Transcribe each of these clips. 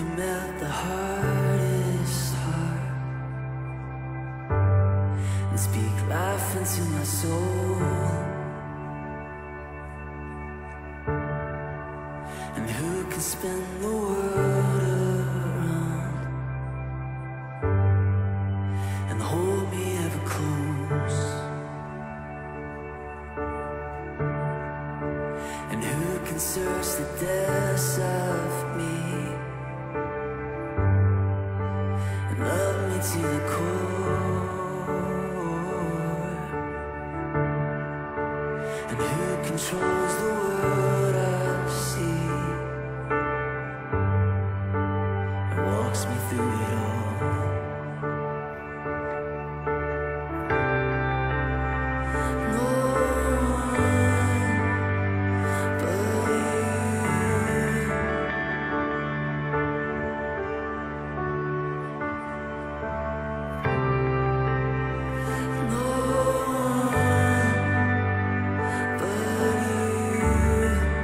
can melt the hardest heart and speak life into my soul. And who can spin the world around and hold me ever close? And who can search the depths of me and love me to the core? And who controls the world I see and walks me through it all? No one but you. No one but you.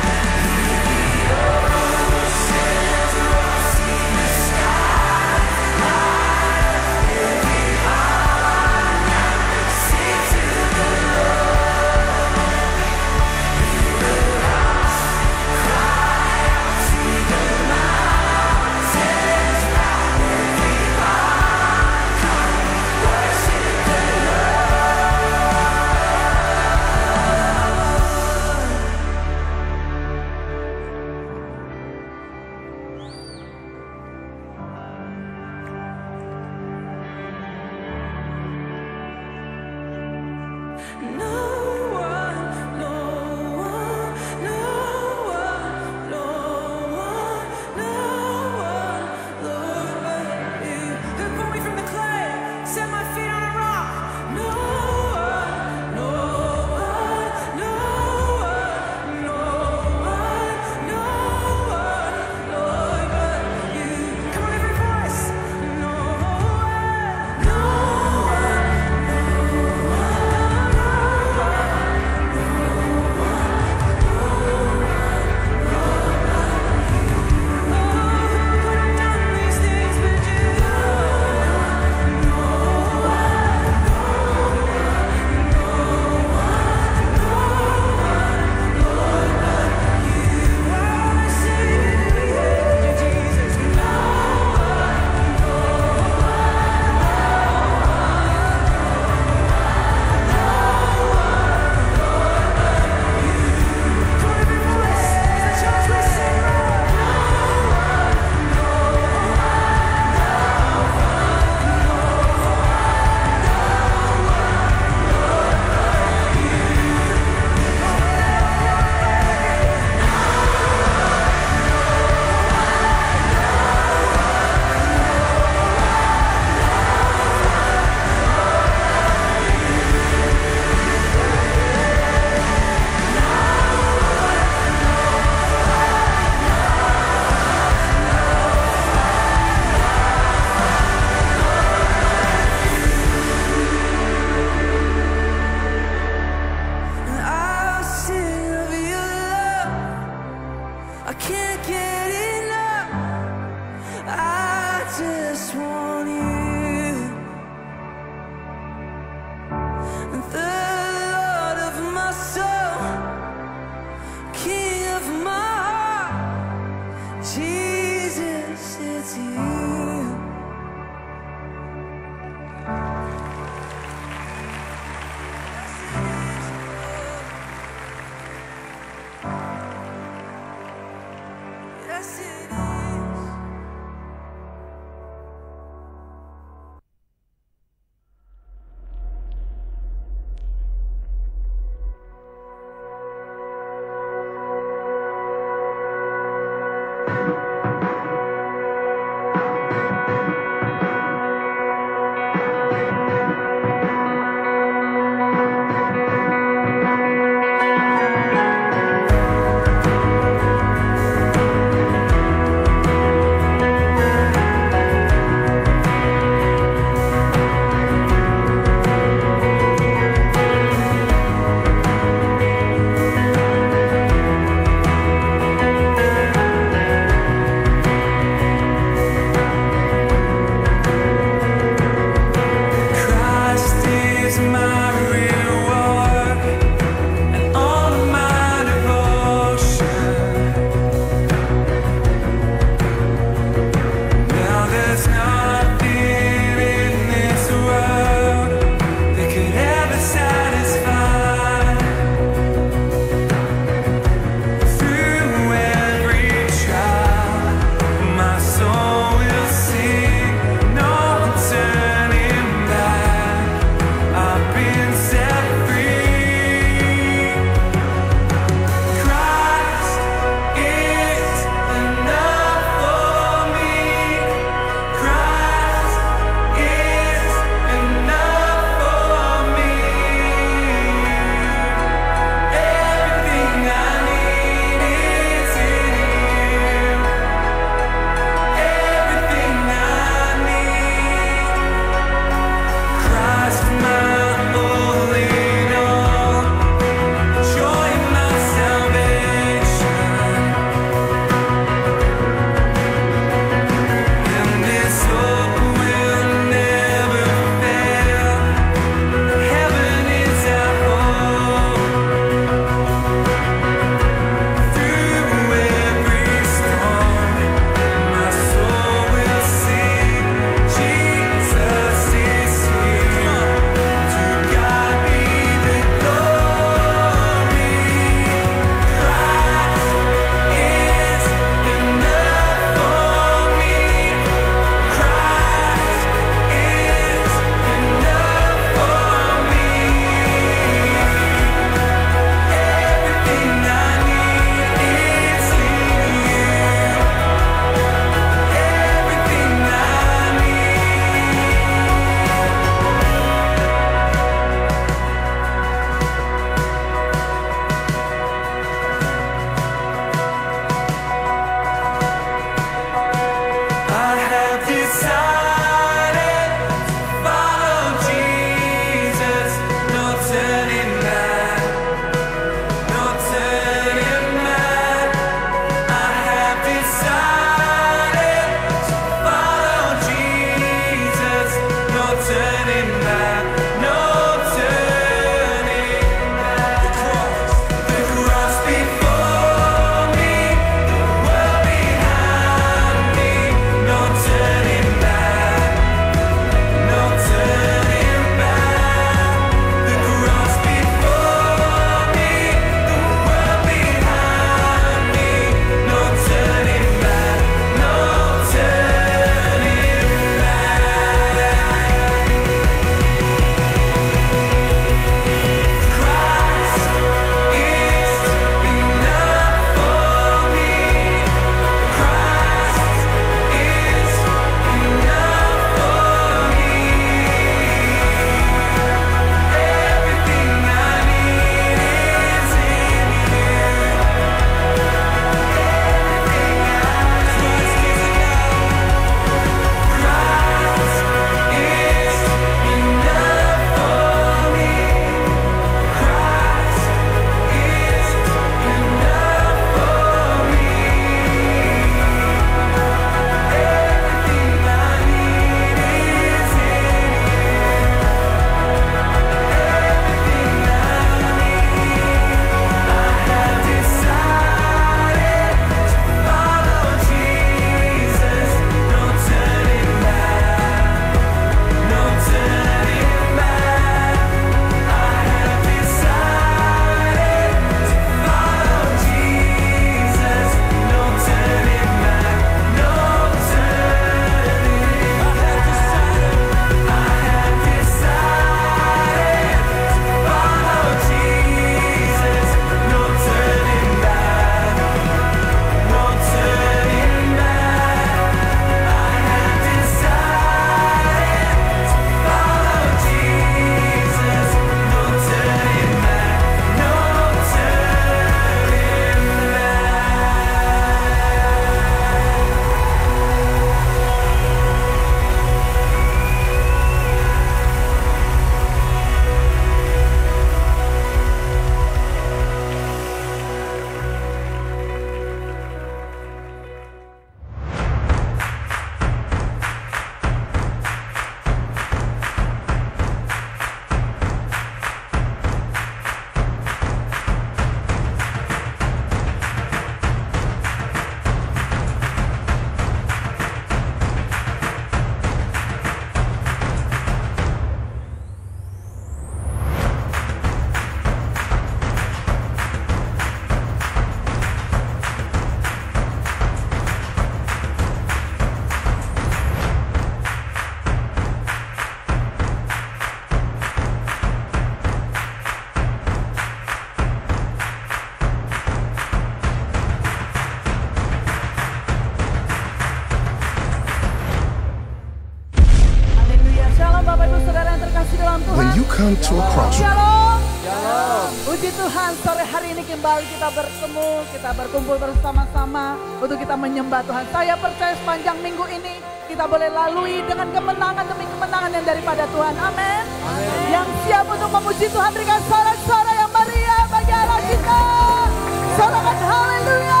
Tuhan, sore hari ini kembali kita bertemu, kita berkumpul bersama-sama untuk kita menyembah Tuhan. Saya percaya sepanjang minggu ini kita boleh lalui dengan kemenangan demi kemenangan yang daripada Tuhan. Amin. Yang siap untuk memuji Tuhan, berikan sorak-sorak yang meriah bagi Allah kita. Sorakan haleluya.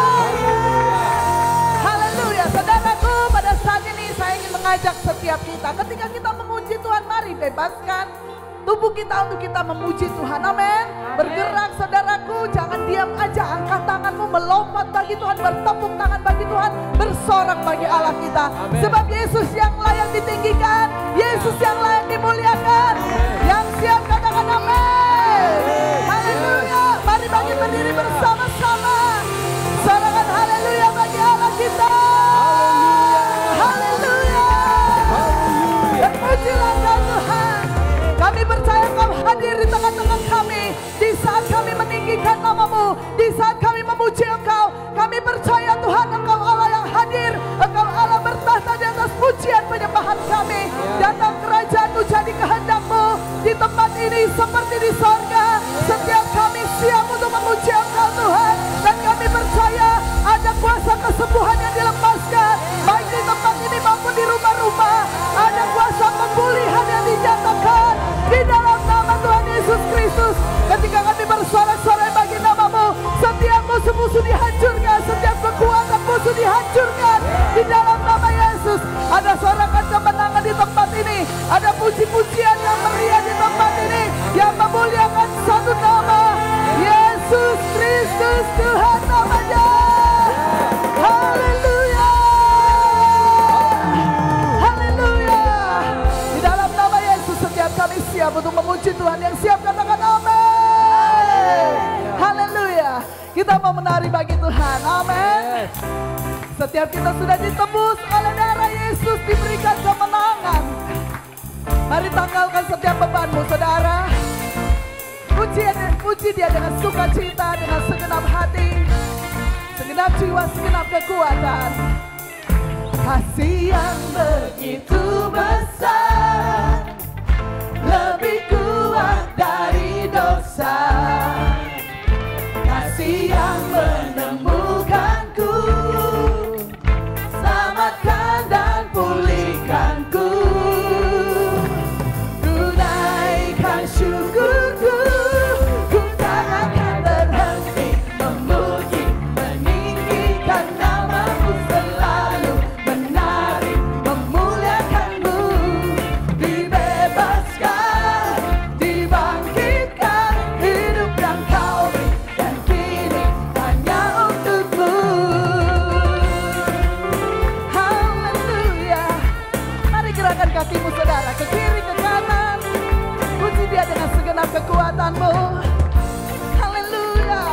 Haleluya. Saudaraku, pada saat ini saya ingin mengajak setiap kita, ketika kita memuji Tuhan, mari bebaskan tubuh kita untuk kita memuji Tuhan. Amin. Bergerak saudaraku, jangan diam aja. Angkat tanganmu, melompat bagi Tuhan, bertepuk tangan bagi Tuhan, bersorak bagi Allah kita. Amen. Sebab Yesus yang layak ditinggikan, Yesus yang layak dimuliakan. Yang siap katakan amin. Haleluya. Mari bagi berdiri bersama-sama. Sorakan haleluya bagi Allah kita. Haleluya. Terpujilah Tuhan. Kami percaya Kau hadir di tengah-tengah kami. Di saat kami meninggikan nama-Mu, di saat kami memuji Engkau, kami percaya Tuhan Engkau Allah yang hadir. Engkau Allah bertahta di atas pujian penyembahan kami. Datang kerajaan-Mu, jadi kehendak-Mu di tempat ini seperti di sorga. Setiap kami siap untuk memuji Engkau Tuhan. Dan kami percaya ada kuasa kesembuhan yang dilepaskan, baik di tempat ini maupun di rumah-rumah. Ada kuasa pemulihan yang dinyatakan di dalam nama Tuhan Yesus Kristus. Ketika kami bersorak-sorai bagi nama-Mu, setiap musuh-musuh dihancurkan, setiap kekuatan musuh dihancurkan di dalam nama Yesus. Ada sorakan kemenangan di tempat ini, ada puji-pujian yang meriah di tempat ini, yang memuliakan satu nama, Yesus Kristus Tuhan namanya. Haleluya. Haleluya. Di dalam nama Yesus setiap kami siap untuk memuji Tuhan. Yang siap katakan amin. Haleluya. Kita mau menari bagi Tuhan. Amin. Setiap kita sudah ditebus oleh darah Yesus, diberikan kemenangan. Mari tanggalkan setiap bebanmu saudara. Puji Dia dengan sukacita, dengan segenap hati, segenap jiwa, segenap kekuatan. Kasih yang begitu besar, lebih kuat dari dosa. Kasih yang menemukanku, selamatkan dan pulihkanku. Tunaikan syukurku, ku tak akan berhenti memuji, meninggikan nama-Mu selalu, menari, memuliakan-Mu. Dibebaskan, dibangkitkan, hidup yang Kau beri, dan kini hanya untuk-Mu. Haleluya. Mari gerakan kakimu saudara, ke kiri, ke kanan. Puji Dia dengan segenap kekuatan-Mu. Haleluya.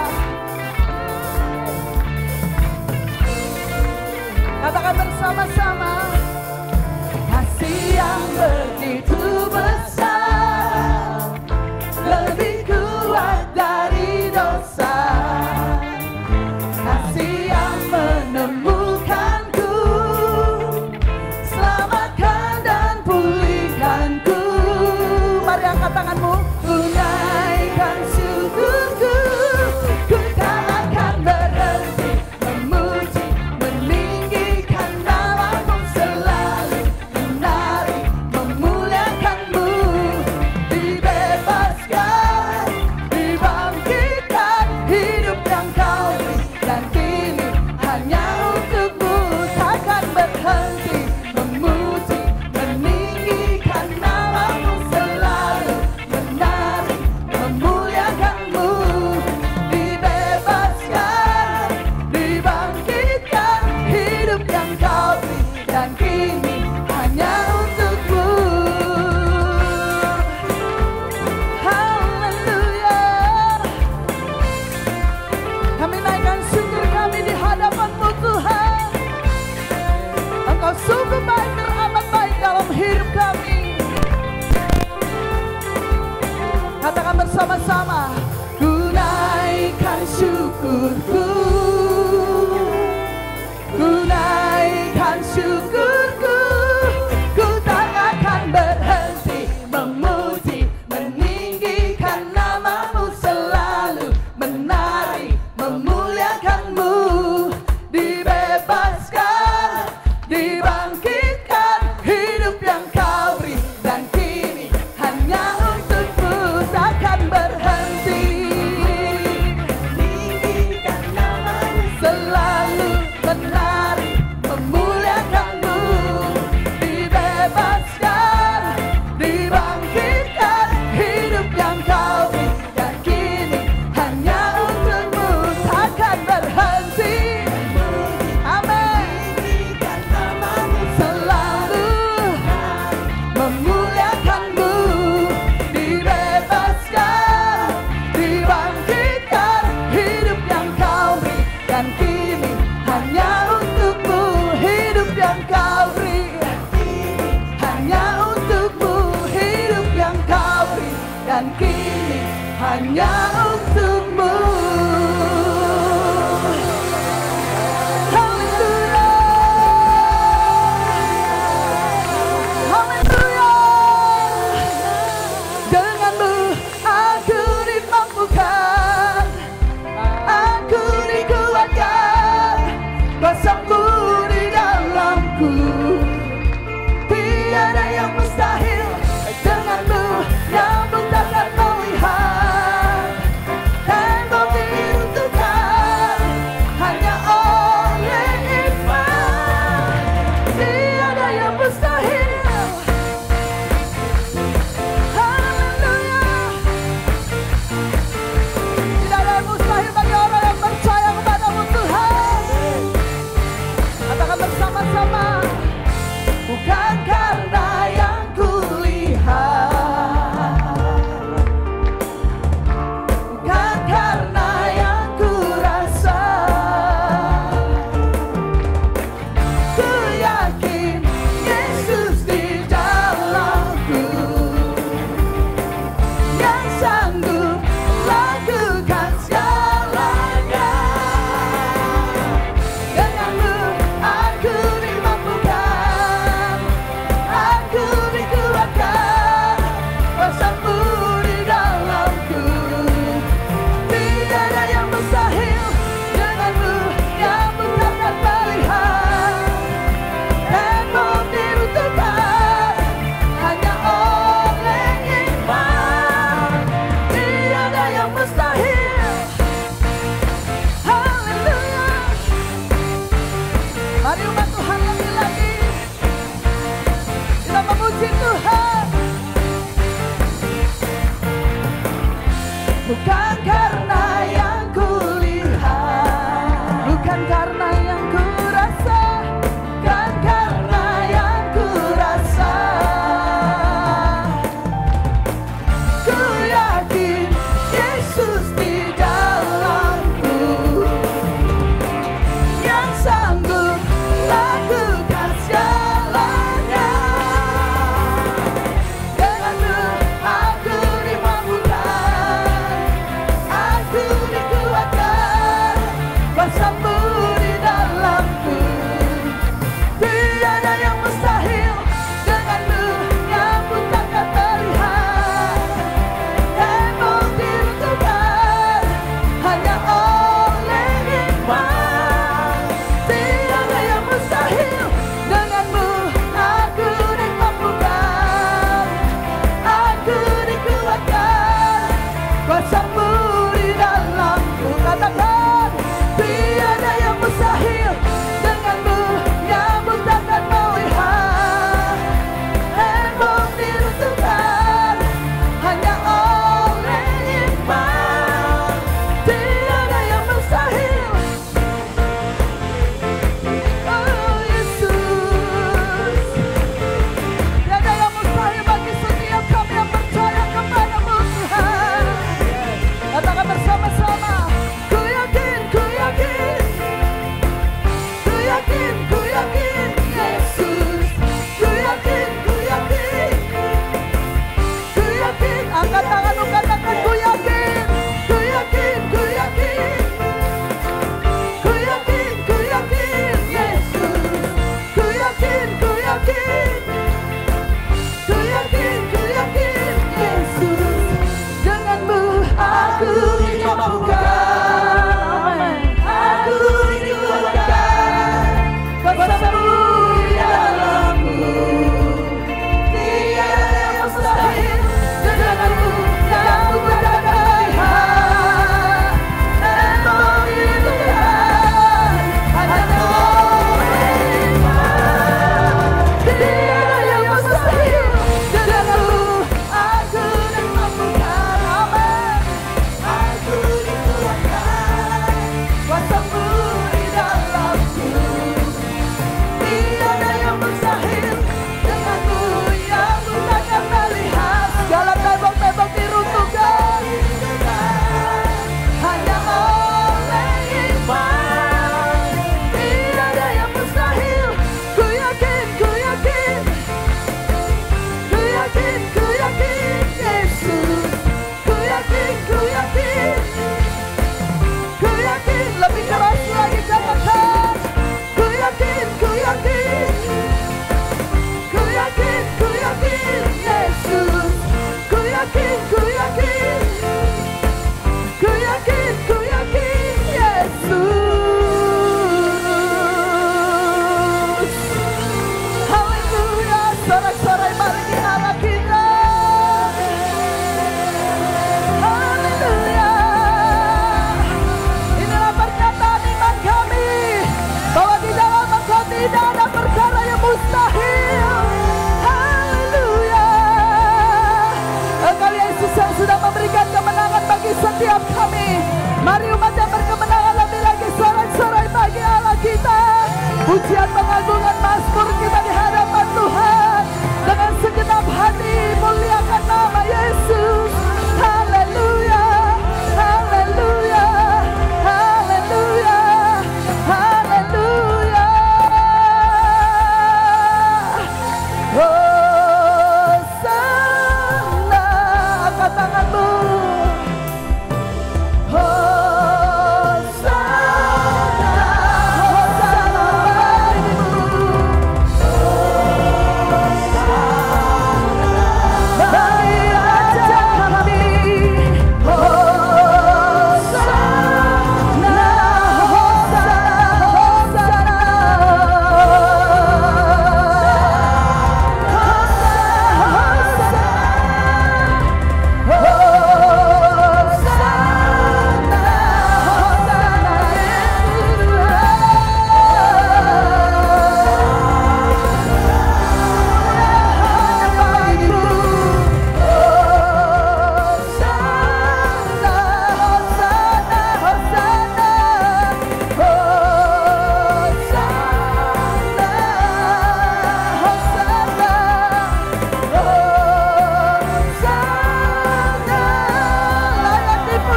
Katakan bersama-sama. Kasih yang begitu besar, lebih kuat dari dosa. Kasih yang menemukanku, selamatkan dan pulihkanku. Mari angkat tanganmu. Tunaikan syukurku, ku tak akan berhenti memuji, meninggikan nama-Mu selalu, menari, memuliakan-Mu. Dibebaskan, dibangkitkan, hidup yang Kau beri, dan kini hanya untuk-Mu. Takkan berhenti memuji, meninggikan nama-Mu selalu, menari, memuliakan-Mu. Dibebaskan, dibangkitkan, hidup yang Kau beri, dan kini hanya untuk-Mu. Haleluya. Kami naikkan syukur kami di hadapan-Mu Tuhan. Engkau sungguh baik, teramat baik dalam hidup kami. Katakan bersama-sama. Ku naikkan syukurku, ku naikkan syukurku, ku tak akan berhenti memuji, meninggikan nama-Mu selalu. hanya untukmu. Haleluya, haleluya. Denganmu aku dimampukan, aku dikuatkan, kuasamu di dalamku. Tiada yang mustahil denganmu, nyambut takkan melihat. Tembok diruntuhkan hanya oleh iman. Tiada yang mustahil. Haleluya. Tidak ada yang mustahil bagi orang yang percaya kepadamu Tuhan. Katakan bersama-sama. Bukan karena yang kulihat, bukan karena yang kurasa, ku yakin Yesus di dalamku, yang sanggup lakukan segalanya. Denganmu aku dimampukan, aku dikuatkan, kuasamu di dalamku. Tiada yang mustahil denganmu, yang takkan melihat. Tembok diruntuhkan hanya oleh iman. Tiada yang mustahil. Haleluya. Mari umat Tuhan lagi-lagi kita memuji Tuhan. Bukan karena yang kulihat, bukan karena yang kurasa, bukan karena yang kurasa. Ku yakin Yesus di dalamku, yang sanggup lakukan segalanya. Denganmu aku dimampukan, aku dikuatkan, kuasamu di dalamku. Tiada yang mustahil denganmu, nyambut takkan terlihat. Tembok diruntuhkan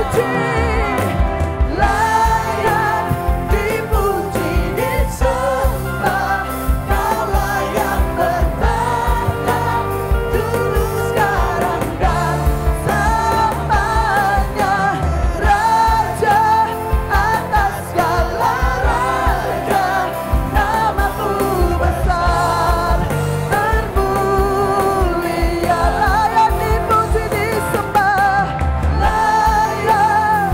Layak dipuji disembah, layak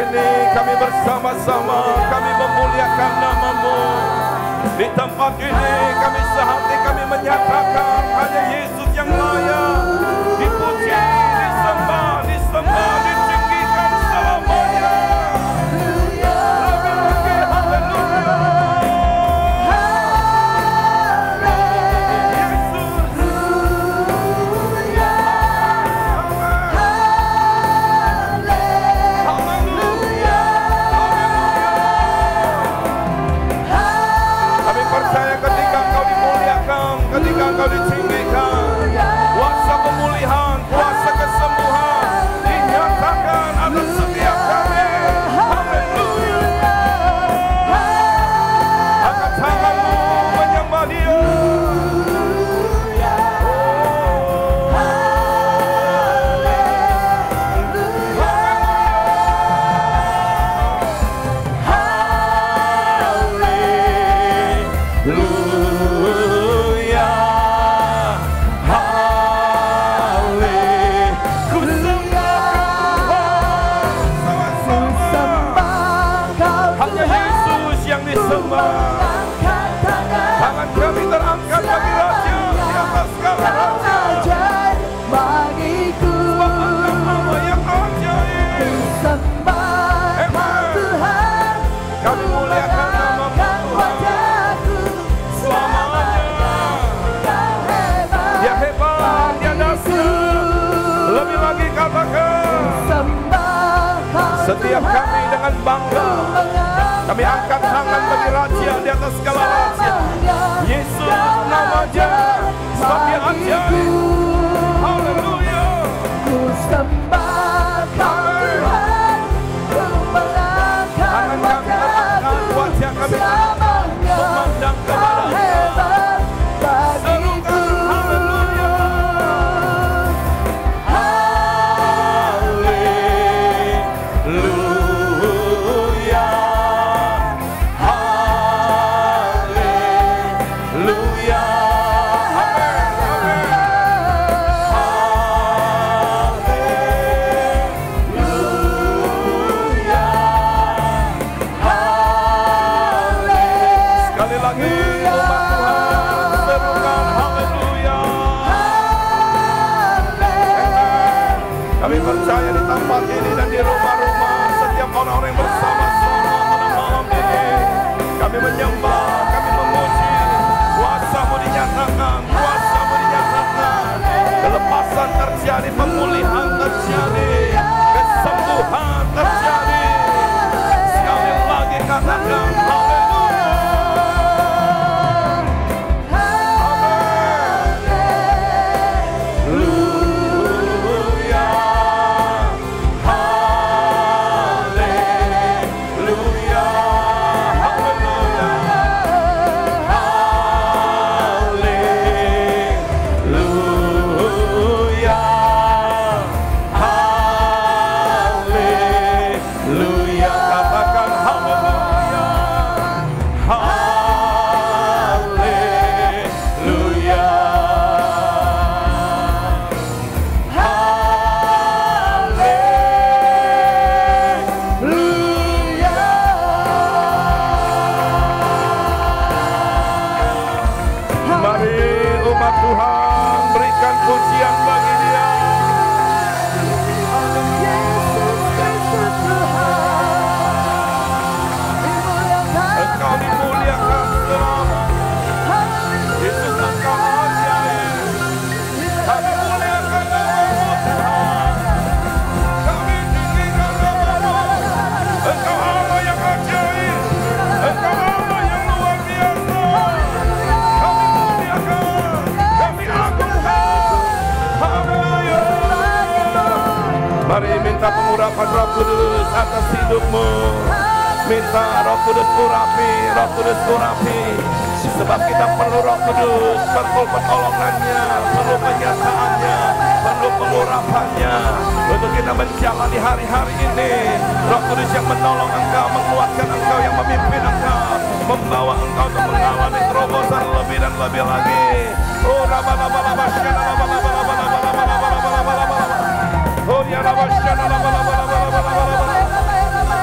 ini kami bersama-sama, kami memuliakan nama-Mu. Di tempat ini kami sehati, kami menyatakan hanya Yesus yang layak dipuji, disembah, ditinggikan selamanya. Ketika Engkau ditinggikan, kuasa pemulihan, kuasa kesembuhan dinyatakan atas setiap kami. Haleluya. Angkat tanganmu menyembah Dia. Tangan kami terangkat bagi Raja di atas segala raja. Bagiku Allah yang ajaib. sembah Tuhan, Kami muliakan nama-Mu Tuhan selamanya. Dia hebat, Dia dahsyat. Lebih lagi katakan, setiap kami dengan bangga kami angkat tangan bagi Raja di atas segala raja. Yesus namanya, sebab Dia ajaib. Haleluya. ku sembah Tuhan, ku mengangkat Tangan kami terangkat, wajah kami selamanya. memandang kepada Dia. Hebat bagiku. Haleluya. Haleluya. Haleluya. Amin. Amin. Haleluya. Sekali lagi umat Tuhan serukan haleluya. Amen. Kami percaya di tempat ini dan di rumah-rumah setiap orang-orang yang bersama-sama pada malam ini kami menyembah, kami memuji. Kuasa-Mu dinyatakan, kuasa-Mu dinyatakan. Kelepasan terjadi, pemulihan terjadi, kesembuhan terjadi. Sekali lagi katakan haleluya. Haleluya. Haleluya. Haleluya. Haleluya. Haleluya. Katakan haleluya. Haleluya. Mari umat Tuhan berikan pujian bagi Dia. Yesus Kristus Tuhan, dimuliakan. Engkau dimuliakan selamanya. Yesus Engkau ajaib. Kami muliakan nama-Mu Tuhan. Kami tinggikan nama-Mu. Engkau Allah yang ajaib. Engkau Allah yang luar biasa. Kami muliakan. Kami agungkan. Haleluya. Mari minta pengurapan Roh Kudus atas hidupmu. Minta Roh Kudus urapi, Roh Kudus urapi. Sebab kita perlu Roh Kudus, perlu pertolongannya, perlu penyertaannya, perlu pengurapannya untuk kita menjalani hari-hari ini. Roh Kudus yang menolong engkau, menguatkan engkau, yang memimpin engkau, membawa engkau untuk mengalami terobosan lebih dan lebih lagi. Oh, Oh, ya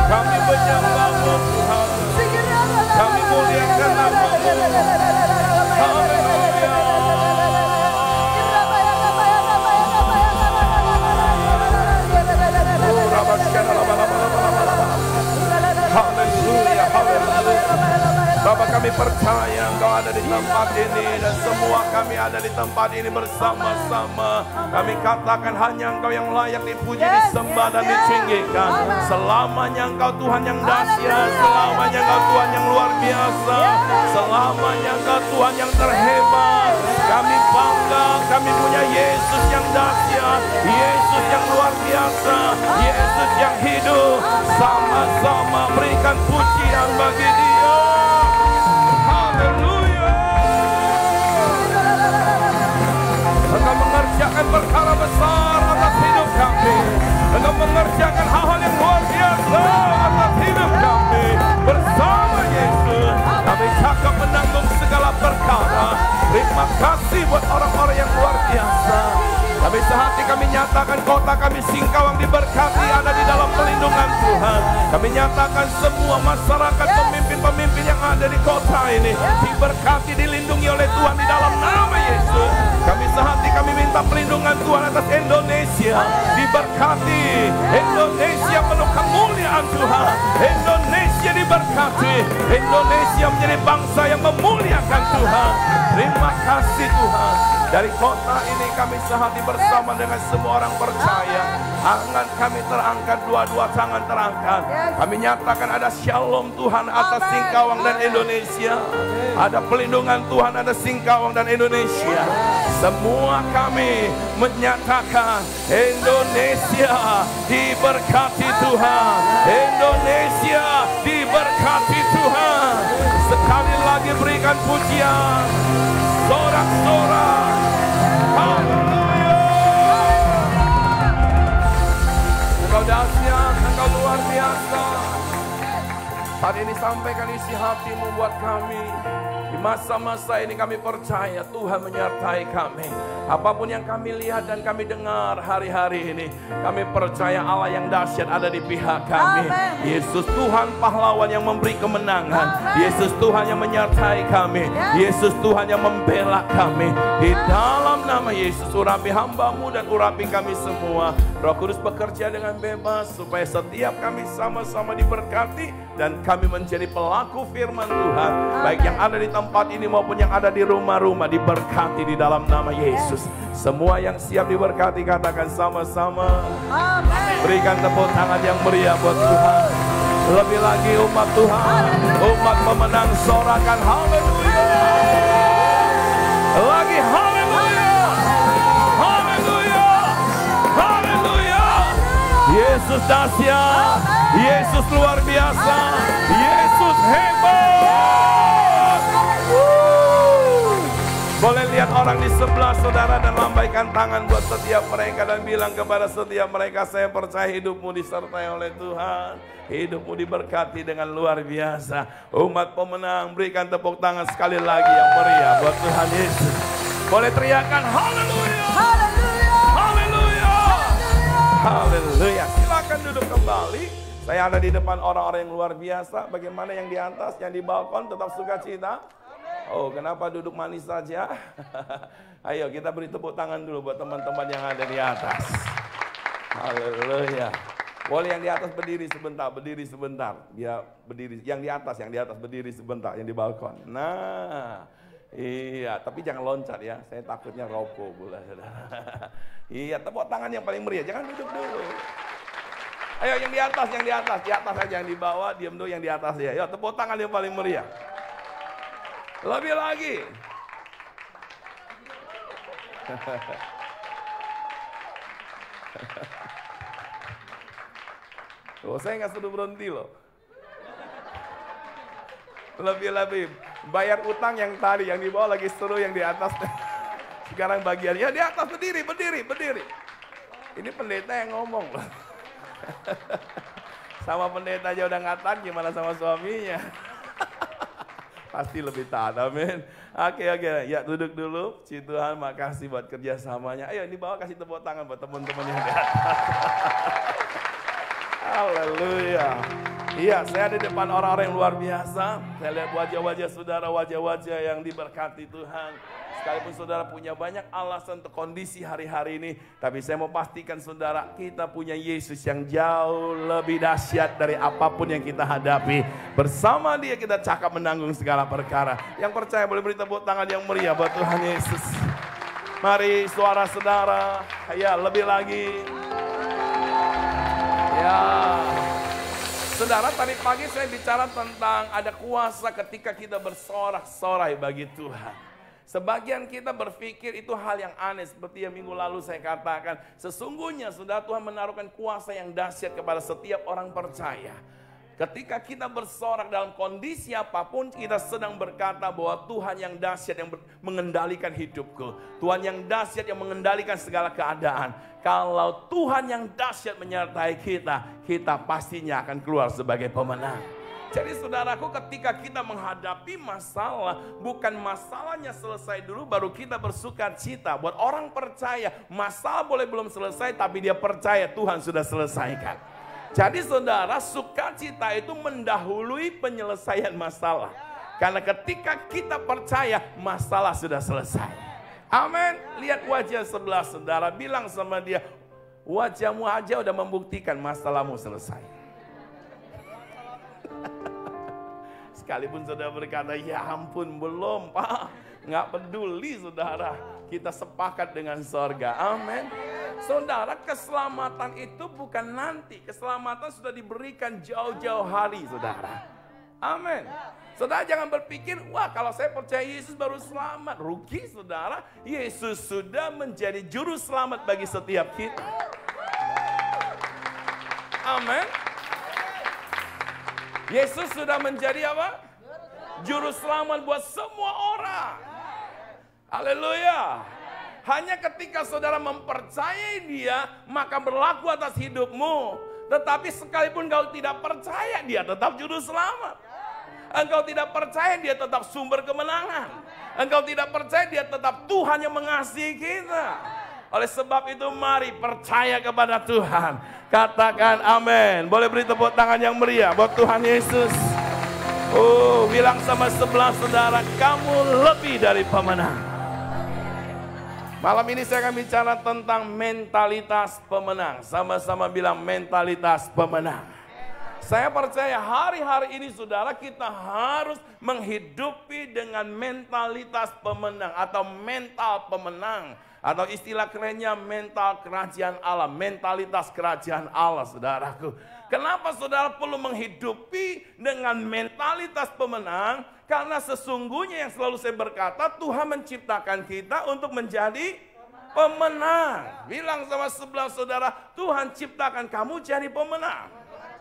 percaya Engkau ada di tempat ini, dan semua kami ada di tempat ini bersama-sama. Kami katakan hanya Engkau yang layak dipuji, disembah dan ditinggikan. Selamanya Engkau Tuhan yang dahsyat, selamanya Engkau Tuhan yang luar biasa, selamanya Engkau Tuhan yang terhebat. Kami bangga, kami punya Yesus yang dahsyat, Yesus yang luar biasa, Yesus yang hidup. Sama-sama berikan pujian bagi Dia. Haleluya. Engkau mengerjakan perkara besar atas hidup kami. Engkau mengerjakan hal-hal yang luar biasa atas hidup kami. Bersama Yesus kami cakap menanggung segala perkara. Terima kasih buat orang-orang yang luar biasa. Kami sehati kami nyatakan kota kami Singkawang diberkati, ada di dalam pelindungan Tuhan. Kami nyatakan semua masyarakat, pemimpin-pemimpin yang ada di kota ini diberkati, dilindungi oleh Tuhan di dalam nama Yesus. Kami sehati kami minta pelindungan Tuhan atas Indonesia, diberkati. Indonesia penuh kemuliaan Tuhan. Indonesia diberkati. Indonesia menjadi bangsa yang memuliakan Tuhan. Terima kasih Tuhan. Dari kota ini kami sehati bersama dengan semua orang percaya. Tangan kami terangkat, dua-dua tangan terangkat. Kami nyatakan ada shalom Tuhan atas Singkawang dan Indonesia. Ada pelindungan Tuhan atas Singkawang dan Indonesia. Semua kami menyatakan Indonesia diberkati Tuhan. Indonesia diberkati Tuhan. Sekali lagi berikan pujian, sorak-sorak. Haleluya. Engkau dahsyat, Engkau luar biasa. Saat ini sampaikan isi hatimu buat kami. Di masa-masa ini kami percaya Tuhan menyertai kami. Apapun yang kami lihat dan kami dengar hari-hari ini, kami percaya Allah yang dahsyat ada di pihak kami. Yesus Tuhan pahlawan yang memberi kemenangan. Yesus Tuhan yang menyertai kami. Yesus Tuhan yang membela kami. Di dalam nama Yesus, urapi hamba-Mu dan urapi kami semua. Roh Kudus bekerja dengan bebas supaya setiap kami sama-sama diberkati dan kami menjadi pelaku firman Tuhan. Baik yang ada di tempat ini maupun yang ada di rumah-rumah diberkati di dalam nama Yesus. Semua yang siap diberkati katakan sama-sama. Berikan tepuk tangan yang meriah buat Tuhan. Lebih lagi umat Tuhan, umat pemenang sorakan haleluya. Lagi haleluya. Haleluya. Haleluya. Yesus dahsyat, Yesus luar biasa, Yesus hebat. Boleh lihat orang di sebelah saudara dan lambaikan tangan buat setiap mereka dan bilang kepada setiap mereka, saya percaya hidupmu disertai oleh Tuhan. Hidupmu diberkati dengan luar biasa. Umat pemenang, berikan tepuk tangan sekali lagi yang meriah buat Tuhan Yesus. Boleh teriakan haleluya. Haleluya. Haleluya. Haleluya. Silakan duduk kembali. Saya ada di depan orang-orang yang luar biasa. Bagaimana yang di atas, yang di balkon tetap sukacita? Oh, kenapa duduk manis saja? Ayo kita beri tepuk tangan dulu buat teman-teman yang ada di atas. Haleluya. Boleh yang di atas berdiri sebentar, berdiri sebentar. Dia berdiri, yang di atas berdiri sebentar, yang di balkon. Nah, iya, tapi jangan loncat ya. Saya takutnya roboh bola. Iya, tepuk tangan yang paling meriah. Jangan duduk dulu. Ayo yang di atas aja, yang di bawah, diam dulu yang di atas ya. Ayo tepuk tangan yang paling meriah. Lebih lagi. Oh, saya nggak suruh berhenti loh. Lebih-lebih. Bayar utang yang tadi, yang di bawah lagi seru, yang di atas. Sekarang bagiannya di atas berdiri. Ini pendeta yang ngomong loh. Sama pendeta aja udah ngatan, gimana sama suaminya? Pasti lebih taat, amin. Oke, ya duduk dulu. Puji Tuhan, makasih buat kerjasamanya. Ayo di bawah kasih tepuk tangan buat teman-teman yang di atas. Haleluya. Iya, saya di depan orang-orang yang luar biasa. Saya lihat wajah-wajah saudara, wajah-wajah yang diberkati Tuhan. Sekalipun saudara punya banyak alasan untuk kondisi hari-hari ini, tapi saya mau pastikan saudara, kita punya Yesus yang jauh lebih dahsyat dari apapun yang kita hadapi. Bersama Dia kita cakap menanggung segala perkara. Yang percaya boleh beri tepuk tangan yang meriah buat Tuhan Yesus. Mari suara saudara, ya lebih lagi. Ya. Saudara, tadi pagi saya bicara tentang ada kuasa ketika kita bersorak-sorai bagi Tuhan. Sebagian kita berpikir itu hal yang aneh, seperti yang minggu lalu saya katakan. Sesungguhnya sudah Tuhan menaruhkan kuasa yang dahsyat kepada setiap orang percaya. Ketika kita bersorak dalam kondisi apapun, kita sedang berkata bahwa Tuhan yang dahsyat yang mengendalikan hidupku. Tuhan yang dahsyat yang mengendalikan segala keadaan. Kalau Tuhan yang dahsyat menyertai kita, kita pastinya akan keluar sebagai pemenang. Jadi saudaraku, ketika kita menghadapi masalah, bukan masalahnya selesai dulu baru kita bersuka cita. Buat orang percaya, masalah boleh belum selesai tapi dia percaya Tuhan sudah selesaikan. Jadi saudara, sukacita itu mendahului penyelesaian masalah. Karena ketika kita percaya, masalah sudah selesai. Amin. Lihat wajah sebelah saudara, bilang sama dia, wajahmu aja udah membuktikan masalahmu selesai. Sekalipun saudara berkata, ya ampun belum Pak. Nggak peduli saudara, kita sepakat dengan sorga. Amin. Saudara, keselamatan itu bukan nanti. Keselamatan sudah diberikan jauh-jauh hari saudara. Amin. Saudara jangan berpikir, wah kalau saya percaya Yesus baru selamat. Rugi saudara, Yesus sudah menjadi juru selamat bagi setiap kita. Amin. Yesus sudah menjadi apa? Juru selamat buat semua orang. Haleluya. Hanya ketika saudara mempercayai Dia, maka berlaku atas hidupmu. Tetapi sekalipun kau tidak percaya, Dia tetap juru selamat. Engkau tidak percaya, Dia tetap sumber kemenangan. Engkau tidak percaya, Dia tetap Tuhan yang mengasihi kita. Oleh sebab itu mari percaya kepada Tuhan. Katakan amin. Boleh beri tepuk tangan yang meriah buat Tuhan Yesus. Oh, bilang sama sebelah saudara, kamu lebih dari pemenang. Malam ini saya akan bicara tentang mentalitas pemenang. Sama-sama bilang mentalitas pemenang. Saya percaya hari-hari ini saudara, kita harus menghidupi dengan mentalitas pemenang atau mental pemenang. Atau istilah kerennya mental kerajaan Allah, mentalitas kerajaan Allah saudaraku. Kenapa saudara perlu menghidupi dengan mentalitas pemenang? Karena sesungguhnya yang selalu saya berkata, Tuhan menciptakan kita untuk menjadi pemenang. Bilang sama sebelah saudara, Tuhan ciptakan kamu jadi pemenang.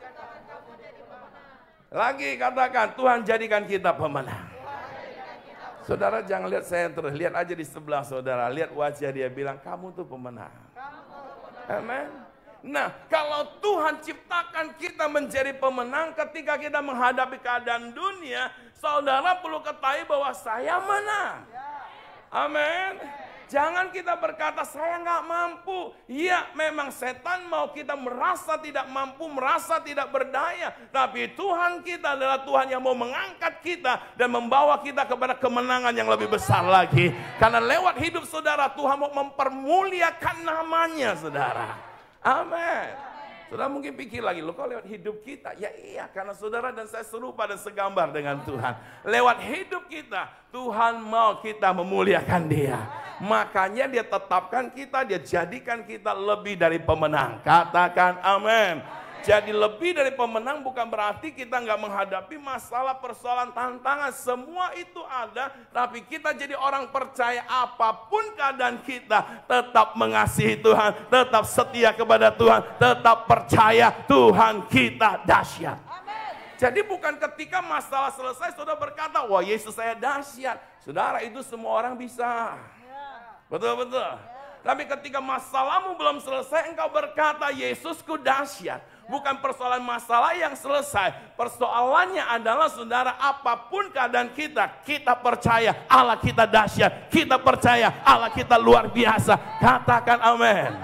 Lagi katakan, Tuhan jadikan kita pemenang. Saudara jangan lihat saya terus, lihat aja di sebelah saudara, lihat wajah dia, bilang kamu tuh pemenang. Amin. Nah, kalau Tuhan ciptakan kita menjadi pemenang ketika kita menghadapi keadaan dunia, saudara perlu ketahui bahwa saya menang. Amin. Jangan kita berkata saya nggak mampu. Ya, memang setan mau kita merasa tidak mampu, merasa tidak berdaya. Tapi Tuhan kita adalah Tuhan yang mau mengangkat kita dan membawa kita kepada kemenangan yang lebih besar lagi. Karena lewat hidup saudara, Tuhan mau mempermuliakan namanya saudara. Amin. Saudara mungkin pikir lagi, loh kok lewat hidup kita? Ya iya, karena saudara dan saya serupa dan segambar dengan Tuhan. Lewat hidup kita, Tuhan mau kita memuliakan Dia. Makanya Dia tetapkan kita, Dia jadikan kita lebih dari pemenang. Katakan amin. Jadi lebih dari pemenang bukan berarti kita nggak menghadapi masalah, persoalan, tantangan. Semua itu ada, tapi kita jadi orang percaya apapun keadaan kita, tetap mengasihi Tuhan, tetap setia kepada Tuhan, tetap percaya Tuhan kita dahsyat. Jadi bukan ketika masalah selesai saudara berkata, wah Yesus saya dahsyat. Saudara, itu semua orang bisa. Betul-betul. Tapi ketika masalahmu belum selesai, engkau berkata Yesusku dahsyat. Bukan persoalan masalah yang selesai. Persoalannya adalah saudara, apapun keadaan kita, kita percaya Allah kita dahsyat. Kita percaya Allah kita luar biasa. Katakan amin.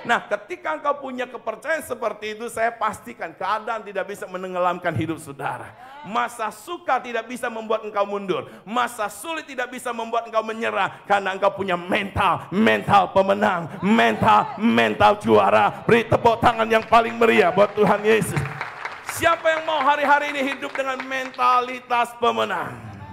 Nah, ketika engkau punya kepercayaan seperti itu, saya pastikan keadaan tidak bisa menenggelamkan hidup saudara. Masa suka tidak bisa membuat engkau mundur. Masa sulit tidak bisa membuat engkau menyerah. Karena engkau punya mental pemenang. Mental juara. Beri tepuk tangan yang paling meriah buat Tuhan Yesus. Siapa yang mau hari-hari ini hidup dengan mentalitas pemenang?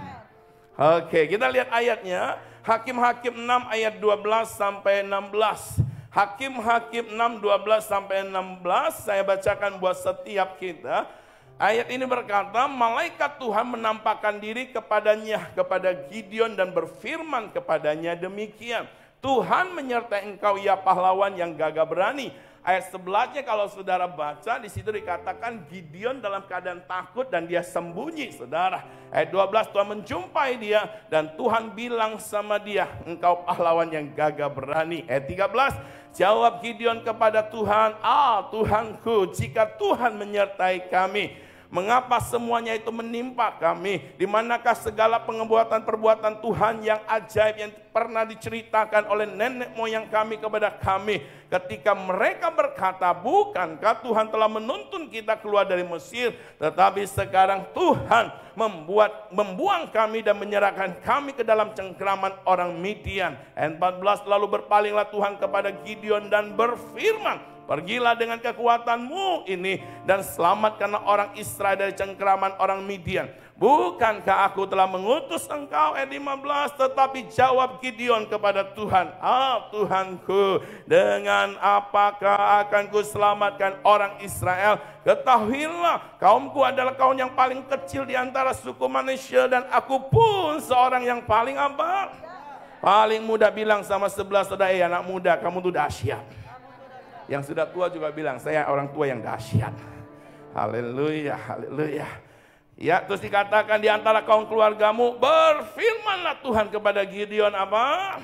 Oke, kita lihat ayatnya. Hakim-Hakim 6 ayat 12 sampai 16. Hakim-Hakim 6, 12 sampai 16, saya bacakan buat setiap kita. Ayat ini berkata, malaikat Tuhan menampakkan diri kepadanya, kepada Gideon dan berfirman kepadanya demikian. Tuhan menyertai engkau ya pahlawan yang gagah berani. Ayat sebelahnya kalau saudara baca, di situ dikatakan Gideon dalam keadaan takut dan dia sembunyi, saudara. Ayat 12, Tuhan menjumpai dia dan Tuhan bilang sama dia, engkau pahlawan yang gagah berani. Ayat 13, jawab Gideon kepada Tuhan, Tuhanku, jika Tuhan menyertai kami, mengapa semuanya itu menimpa kami? Di manakah segala perbuatan Tuhan yang ajaib yang pernah diceritakan oleh nenek moyang kami kepada kami? Ketika mereka berkata, bukankah Tuhan telah menuntun kita keluar dari Mesir? Tetapi sekarang Tuhan membuang kami dan menyerahkan kami ke dalam cengkraman orang Midian. Ayat 14, lalu berpalinglah Tuhan kepada Gideon dan berfirman, pergilah dengan kekuatanmu ini dan selamatkanlah orang Israel dari cengkraman orang Midian. Bukankah aku telah mengutus engkau? Ayat 15, tetapi jawab Gideon kepada Tuhan, Tuhanku, dengan apakah akan ku selamatkan orang Israel? Ketahuilah, kaumku adalah kaum yang paling kecil di antara suku manusia dan aku pun seorang yang paling apa? Paling muda. Bilang sama sebelah saudara, anak muda, kamu tuh dahsyat. Yang sudah tua juga bilang, saya orang tua yang dahsyat. Haleluya, haleluya. Ya, terus dikatakan di antara kaum keluargamu, berfirmanlah Tuhan kepada Gideon apa?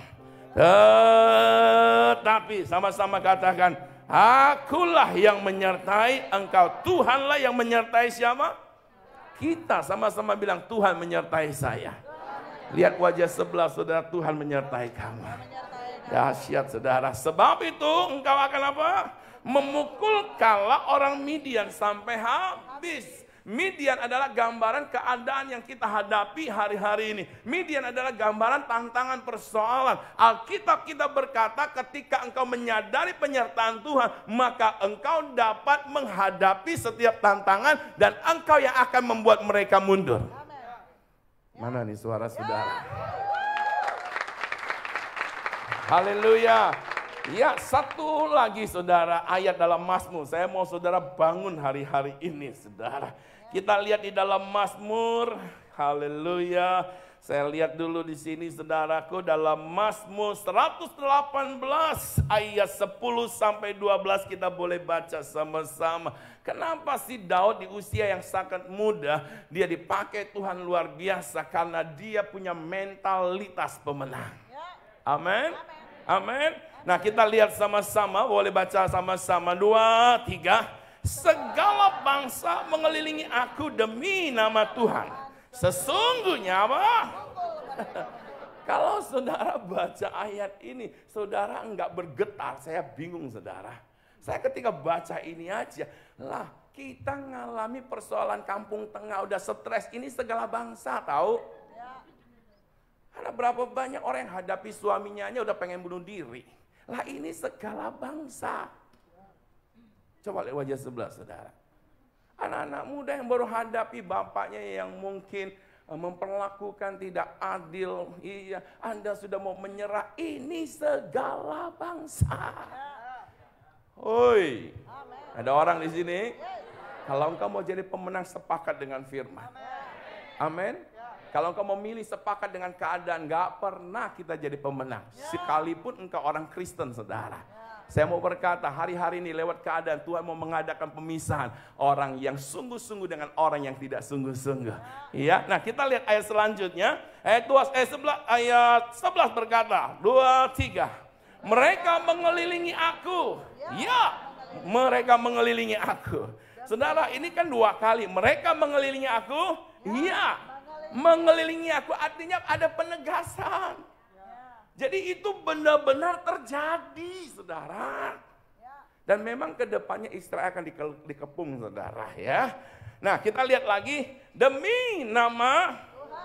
Tetapi, sama-sama katakan, akulah yang menyertai engkau. Tuhanlah yang menyertai siapa? Kita. Sama-sama bilang, Tuhan menyertai saya. Lihat wajah sebelah saudara, Tuhan menyertai kamu. Dahsyat saudara. Sebab itu engkau akan apa? Memukul kala orang Midian sampai habis. Midian adalah gambaran keadaan yang kita hadapi hari-hari ini. Midian adalah gambaran tantangan persoalan. Alkitab kita berkata ketika engkau menyadari penyertaan Tuhan, maka engkau dapat menghadapi setiap tantangan dan engkau yang akan membuat mereka mundur. Mana nih suara saudara? Haleluya. Ya, satu lagi saudara, ayat dalam Mazmur. Saya mau saudara bangun hari-hari ini saudara. Kita lihat di dalam Mazmur. Haleluya. Saya lihat dulu di sini saudaraku, dalam Mazmur 118 ayat 10 sampai 12 kita boleh baca sama-sama. Kenapa sih Daud di usia yang sangat muda dia dipakai Tuhan luar biasa? Karena dia punya mentalitas pemenang. Amin. Amin. Nah, kita lihat sama-sama, boleh baca sama-sama. 2, 3. Segala bangsa mengelilingi aku demi nama Tuhan. Sesungguhnya apa? Kalau saudara baca ayat ini, saudara enggak bergetar. Saya bingung saudara. Saya ketika baca ini aja, lah kita ngalami persoalan kampung tengah udah stres. Ini segala bangsa tahu. Karena berapa banyak orang yang hadapi suaminya aja udah pengen bunuh diri. Lah ini segala bangsa. Coba lihat wajah sebelah saudara. Anak-anak muda yang baru hadapi bapaknya yang mungkin memperlakukan tidak adil. Iya, Anda sudah mau menyerah. Ini segala bangsa. Oi, ada orang di sini. Kalau engkau mau jadi pemenang, sepakat dengan firman. Amin. Kalau engkau mau milih sepakat dengan keadaan, gak pernah kita jadi pemenang. Sekalipun engkau orang Kristen saudara. Saya mau berkata, hari-hari ini lewat keadaan Tuhan mau mengadakan pemisahan orang yang sungguh-sungguh dengan orang yang tidak sungguh-sungguh. Ya, nah kita lihat ayat selanjutnya. Ayat 11 berkata, 2, 3. Mereka mengelilingi aku. Ya, mereka mengelilingi aku. Saudara, ini kan 2 kali. Mereka mengelilingi aku. Ya, mengelilingi aku artinya ada penegasan. Jadi itu benar-benar terjadi, saudara. Dan memang kedepannya Israel akan dikepung, saudara ya. Nah, kita lihat lagi, demi nama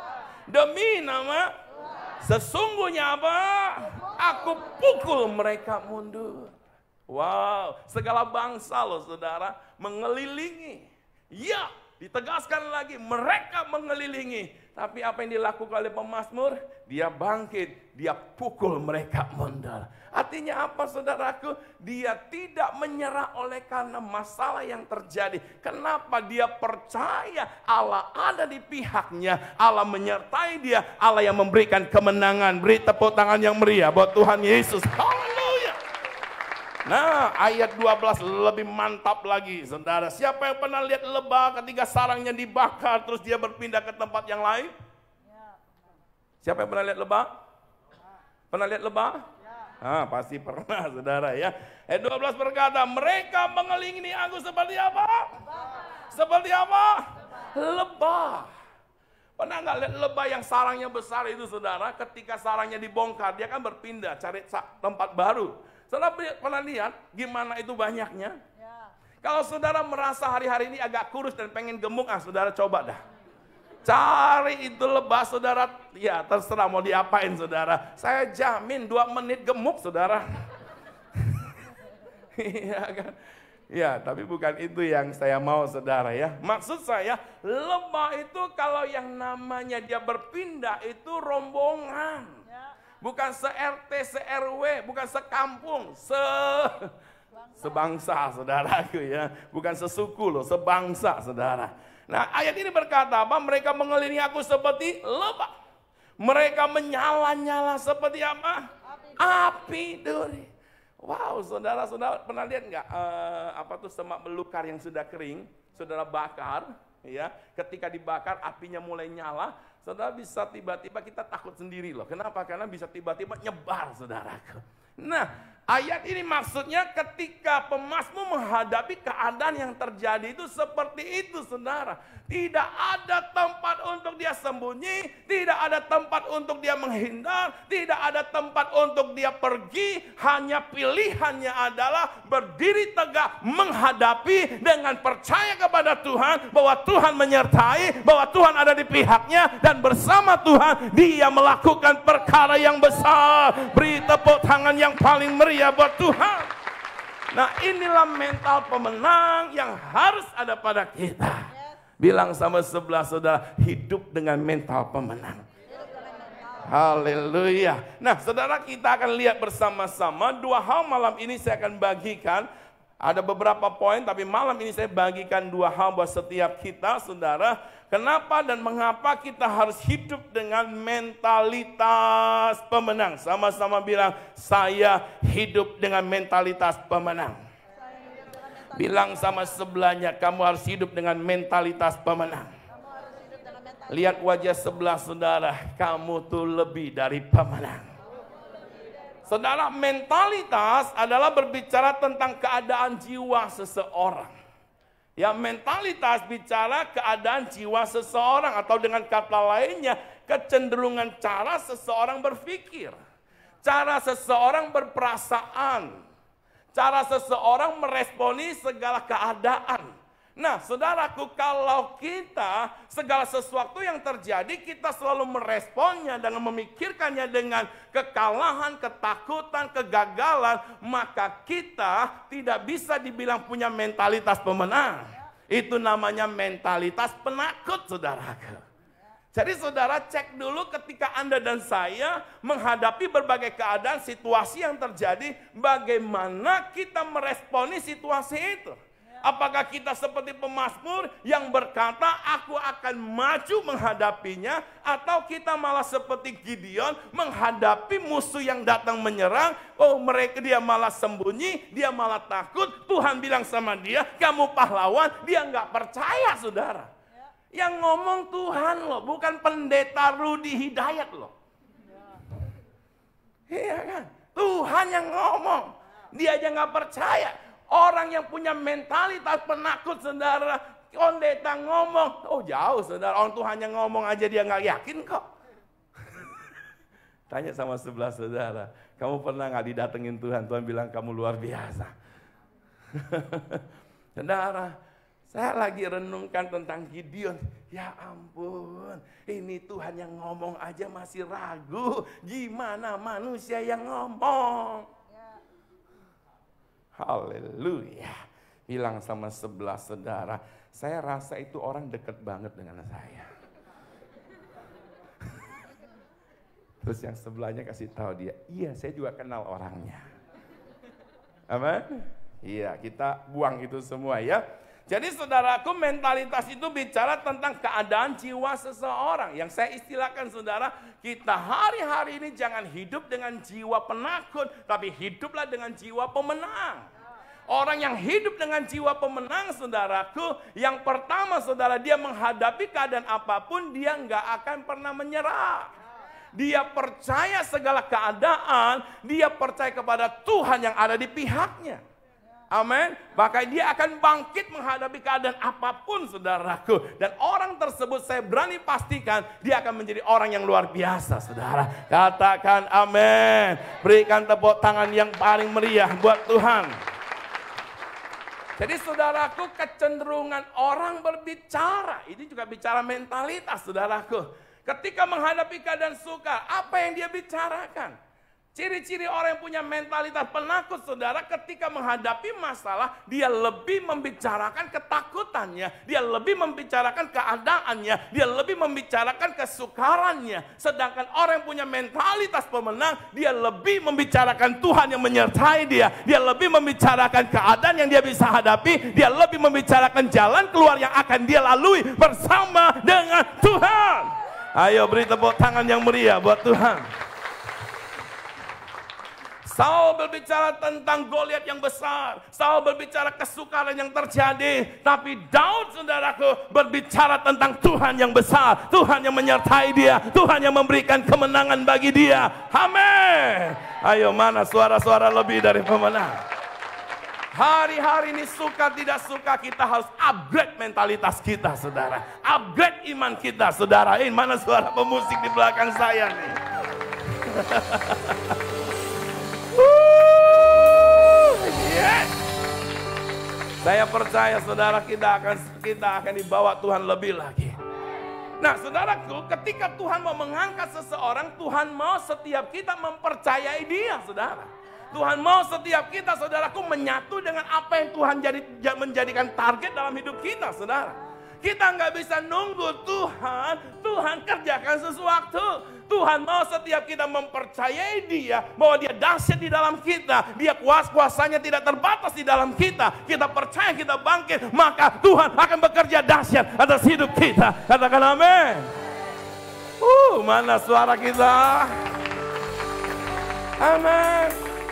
sesungguhnya apa? Aku pukul mereka mundur. Wow, segala bangsa loh saudara mengelilingi. Ya, ditegaskan lagi, mereka mengelilingi. Tapi apa yang dilakukan oleh pemazmur? Dia bangkit, dia pukul mereka mundur. Artinya apa saudaraku? Dia tidak menyerah oleh karena masalah yang terjadi. Kenapa? Dia percaya Allah ada di pihaknya. Allah menyertai dia. Allah yang memberikan kemenangan. Beri tepuk tangan yang meriah buat Tuhan Yesus. Haleluya. Nah, ayat 12 lebih mantap lagi, saudara. Siapa yang pernah lihat lebah ketika sarangnya dibakar, terus dia berpindah ke tempat yang lain? Siapa yang pernah lihat lebah? Pernah lihat lebah? Ah, pasti pernah, saudara ya. Ayat 12 berkata, mereka mengelilingi aku seperti apa? Seperti apa? Lebah. Pernah nggak lihat lebah yang sarangnya besar itu, saudara? Ketika sarangnya dibongkar, dia kan berpindah, cari tempat baru. Saudara pernah lihat gimana itu banyaknya? Ya. Kalau saudara merasa hari-hari ini agak kurus dan pengen gemuk, saudara coba dah. Cari itu lebah, saudara. Ya terserah mau diapain, saudara. Saya jamin 2 menit gemuk, saudara. Iya kan? Ya, tapi bukan itu yang saya mau, saudara ya. Maksud saya, lebah itu kalau yang namanya dia berpindah itu rombongan. Bukan se-RT, se-RW, bukan sekampung, sebangsa, saudaraku ya. Bukan sesuku loh, sebangsa, saudara. Nah, ayat ini berkata apa? Mereka mengelilingi aku seperti lebah. Mereka menyala-nyala seperti apa? Api duri. Wow, saudara-saudara pernah lihat nggak apa tuh semak belukar yang sudah kering, saudara bakar, ya? Ketika dibakar apinya mulai nyala. Saudara bisa tiba-tiba kita takut sendiri loh. Kenapa? Karena bisa tiba-tiba nyebar, saudaraku. Nah, ayat ini maksudnya ketika pemazmur menghadapi keadaan yang terjadi itu seperti itu, saudara. Tidak ada tempat untuk dia sembunyi, tidak ada tempat untuk dia menghindar, tidak ada tempat untuk dia pergi. Hanya pilihannya adalah berdiri tegak menghadapi dengan percaya kepada Tuhan, bahwa Tuhan menyertai, bahwa Tuhan ada di pihaknya, dan bersama Tuhan dia melakukan perkara yang besar. Beri tepuk tangan yang paling meriah buat Tuhan. Nah, inilah mental pemenang yang harus ada pada kita. Bilang sama sebelah saudara, hidup dengan mental pemenang. Haleluya. Nah, saudara, kita akan lihat bersama-sama 2 hal malam ini saya akan bagikan. Ada beberapa poin, tapi malam ini saya bagikan 2 hal buat setiap kita, saudara. Kenapa dan mengapa kita harus hidup dengan mentalitas pemenang? Sama-sama bilang, saya hidup dengan mentalitas pemenang. Bilang sama sebelahnya, kamu harus hidup dengan mentalitas pemenang. Lihat wajah sebelah saudara, kamu tuh lebih dari pemenang. Saudara, mentalitas adalah berbicara tentang keadaan jiwa seseorang. Ya, mentalitas bicara keadaan jiwa seseorang, atau dengan kata lainnya, kecenderungan cara seseorang berpikir, cara seseorang berperasaan, cara seseorang meresponi segala keadaan. Nah, saudaraku, kalau kita segala sesuatu yang terjadi, kita selalu meresponnya dengan memikirkannya dengan kekalahan, ketakutan, kegagalan, maka kita tidak bisa dibilang punya mentalitas pemenang. Itu namanya mentalitas penakut, saudaraku. Jadi saudara cek dulu ketika Anda dan saya menghadapi berbagai keadaan, situasi yang terjadi, bagaimana kita meresponi situasi itu. Apakah kita seperti pemazmur yang berkata, aku akan maju menghadapinya, atau kita malah seperti Gideon menghadapi musuh yang datang menyerang, oh mereka dia malah sembunyi, dia malah takut, Tuhan bilang sama dia, kamu pahlawan, dia nggak percaya, saudara. Yang ngomong Tuhan loh, bukan pendeta Rudi Hidayat loh. Iya kan? Tuhan yang ngomong, dia aja nggak percaya. Orang yang punya mentalitas penakut, saudara, pendeta ngomong, oh jauh, saudara. Orang Tuhan yang ngomong aja dia nggak yakin kok. Tanya sama sebelah saudara, kamu pernah nggak didatengin Tuhan? Tuhan bilang kamu luar biasa. Saudara, saya lagi renungkan tentang Gideon. Ya ampun, ini Tuhan yang ngomong aja masih ragu. Gimana manusia yang ngomong? Haleluya. Bilang sama sebelah saudara, saya rasa itu orang deket banget dengan saya. Terus yang sebelahnya kasih tahu dia, iya saya juga kenal orangnya. Amin? Iya, kita buang itu semua ya. Jadi saudaraku, mentalitas itu bicara tentang keadaan jiwa seseorang. Yang saya istilahkan saudara, kita hari-hari ini jangan hidup dengan jiwa penakut, tapi hiduplah dengan jiwa pemenang. Orang yang hidup dengan jiwa pemenang saudaraku, yang pertama saudara, dia menghadapi keadaan apapun, dia nggak akan pernah menyerah. Dia percaya segala keadaan, dia percaya kepada Tuhan yang ada di pihaknya. Amin. Maka dia akan bangkit menghadapi keadaan apapun saudaraku. Dan orang tersebut saya berani pastikan dia akan menjadi orang yang luar biasa saudara. Katakan amin. Berikan tepuk tangan yang paling meriah buat Tuhan. Jadi saudaraku, kecenderungan orang berbicara, ini juga bicara mentalitas saudaraku. Ketika menghadapi keadaan sukar, apa yang dia bicarakan? Ciri-ciri orang yang punya mentalitas penakut saudara, ketika menghadapi masalah, dia lebih membicarakan ketakutannya, dia lebih membicarakan keadaannya, dia lebih membicarakan kesukarannya. Sedangkan orang yang punya mentalitas pemenang, dia lebih membicarakan Tuhan yang menyertai dia, dia lebih membicarakan keadaan yang dia bisa hadapi, dia lebih membicarakan jalan keluar yang akan dia lalui bersama dengan Tuhan. Ayo beri tepuk tangan yang meriah buat Tuhan. Saul berbicara tentang Goliat yang besar. Saul berbicara kesukaran yang terjadi. Tapi Daud saudaraku berbicara tentang Tuhan yang besar. Tuhan yang menyertai dia. Tuhan yang memberikan kemenangan bagi dia. Amin. Ayo, mana suara-suara lebih dari pemenang? Hari-hari ini suka tidak suka kita harus upgrade mentalitas kita saudara. Upgrade iman kita saudara. Ini mana suara pemusik di belakang saya nih? Yes. Saya percaya saudara kita akan dibawa Tuhan lebih lagi. Nah saudaraku, ketika Tuhan mau mengangkat seseorang, Tuhan mau setiap kita mempercayai dia saudara. Tuhan mau setiap kita saudaraku menyatu dengan apa yang Tuhan menjadikan target dalam hidup kita saudara. Kita nggak bisa nunggu Tuhan kerjakan sesuatu. Tuhan mau setiap kita mempercayai dia, bahwa dia dahsyat di dalam kita. Dia kuasanya tidak terbatas di dalam kita. Kita percaya, kita bangkit, maka Tuhan akan bekerja dahsyat atas hidup kita. Katakan amin. Mana suara kita? Amin.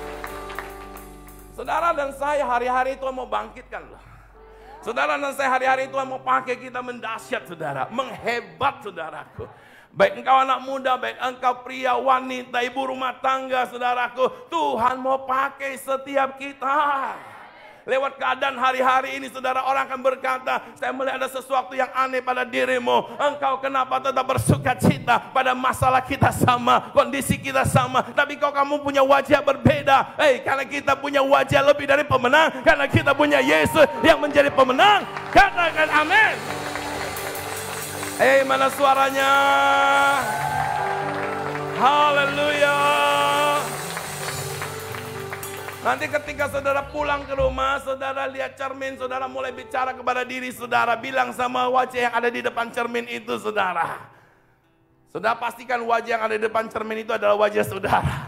Saudara dan saya hari-hari Tuhan mau bangkitkan loh. Saudara dan saya hari-hari Tuhan mau pakai kita mendahsyat saudara, menghebat saudaraku. Baik engkau anak muda, baik engkau pria, wanita, ibu rumah tangga saudaraku, Tuhan mau pakai setiap kita. Lewat keadaan hari-hari ini saudara, orang akan berkata, saya melihat ada sesuatu yang aneh pada dirimu. Engkau kenapa tetap bersuka cita? Pada masalah kita sama, kondisi kita sama, tapi kamu punya wajah berbeda. Karena kita punya wajah lebih dari pemenang, karena kita punya Yesus yang menjadi pemenang. Katakan amin. Mana suaranya? Haleluya. Nanti ketika saudara pulang ke rumah, saudara lihat cermin, saudara mulai bicara kepada diri saudara. Bilang sama wajah yang ada di depan cermin itu saudara. Saudara pastikan wajah yang ada di depan cermin itu adalah wajah saudara.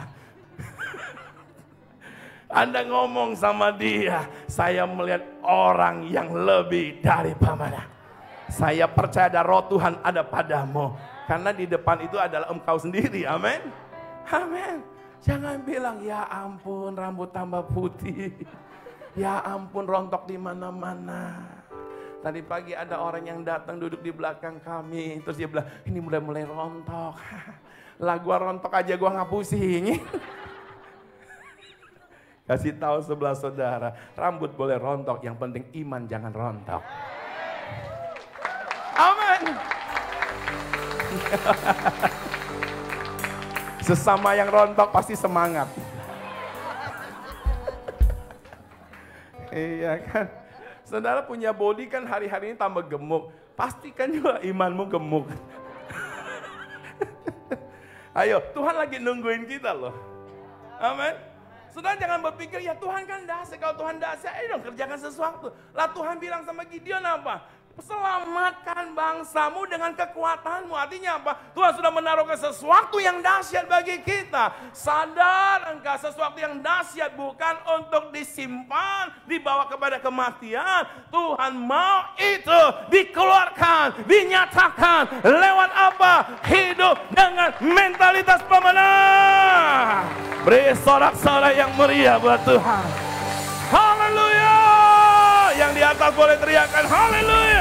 Anda ngomong sama dia, saya melihat orang yang lebih dari pemenang. Saya percaya ada roh Tuhan ada padamu. Karena di depan itu adalah engkau sendiri, amin. Amin. Jangan bilang, ya ampun rambut tambah putih. Ya ampun rontok di mana-mana. Tadi pagi ada orang yang datang duduk di belakang kami. Terus dia bilang, ini mulai rontok. Lah gua rontok aja gua nggak pusing. Kasih tahu sebelah saudara, rambut boleh rontok, yang penting iman jangan rontok. Amin. Sesama yang rontok pasti semangat. Iya kan? Saudara punya body kan hari-hari ini tambah gemuk. Pastikan juga imanmu gemuk. Ayo, Tuhan lagi nungguin kita loh. Amin. Saudara jangan berpikir, ya Tuhan kan dahsyat. Kalau Tuhan dahsyat, ayo dong kerjakan sesuatu. Lah Tuhan bilang sama Gideon apa? Selamatkan bangsamu dengan kekuatanmu. Artinya apa? Tuhan sudah menaruhkan sesuatu yang dahsyat bagi kita. Sadar engkau sesuatu yang dahsyat bukan untuk disimpan, dibawa kepada kematian. Tuhan mau itu dikeluarkan, dinyatakan lewat apa? Hidup dengan mentalitas pemenang. Beri sorak-sorai yang meriah buat Tuhan. Haleluya. Yang di atas boleh teriakan haleluya.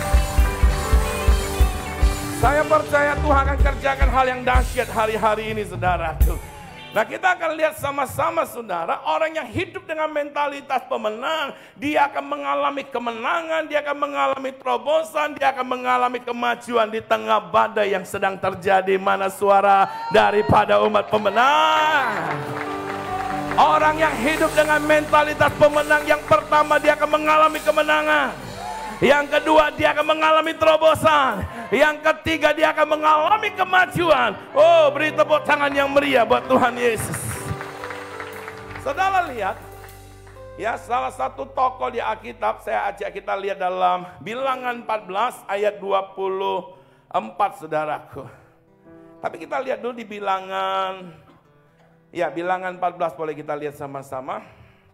Saya percaya Tuhan akan kerjakan hal yang dahsyat hari-hari ini saudaraku. Nah kita akan lihat sama-sama saudara, orang yang hidup dengan mentalitas pemenang, dia akan mengalami kemenangan, dia akan mengalami terobosan, dia akan mengalami kemajuan di tengah badai yang sedang terjadi. Mana suara daripada umat pemenang? Orang yang hidup dengan mentalitas pemenang, yang pertama dia akan mengalami kemenangan. Yang kedua dia akan mengalami terobosan. Yang ketiga dia akan mengalami kemajuan. Oh, beri tepuk tangan yang meriah buat Tuhan Yesus. Saudara lihat, ya salah satu tokoh di Alkitab, saya ajak kita lihat dalam Bilangan 14 ayat 24 saudaraku. Tapi kita lihat dulu di Bilangan. Ya, Bilangan 14 boleh kita lihat sama-sama.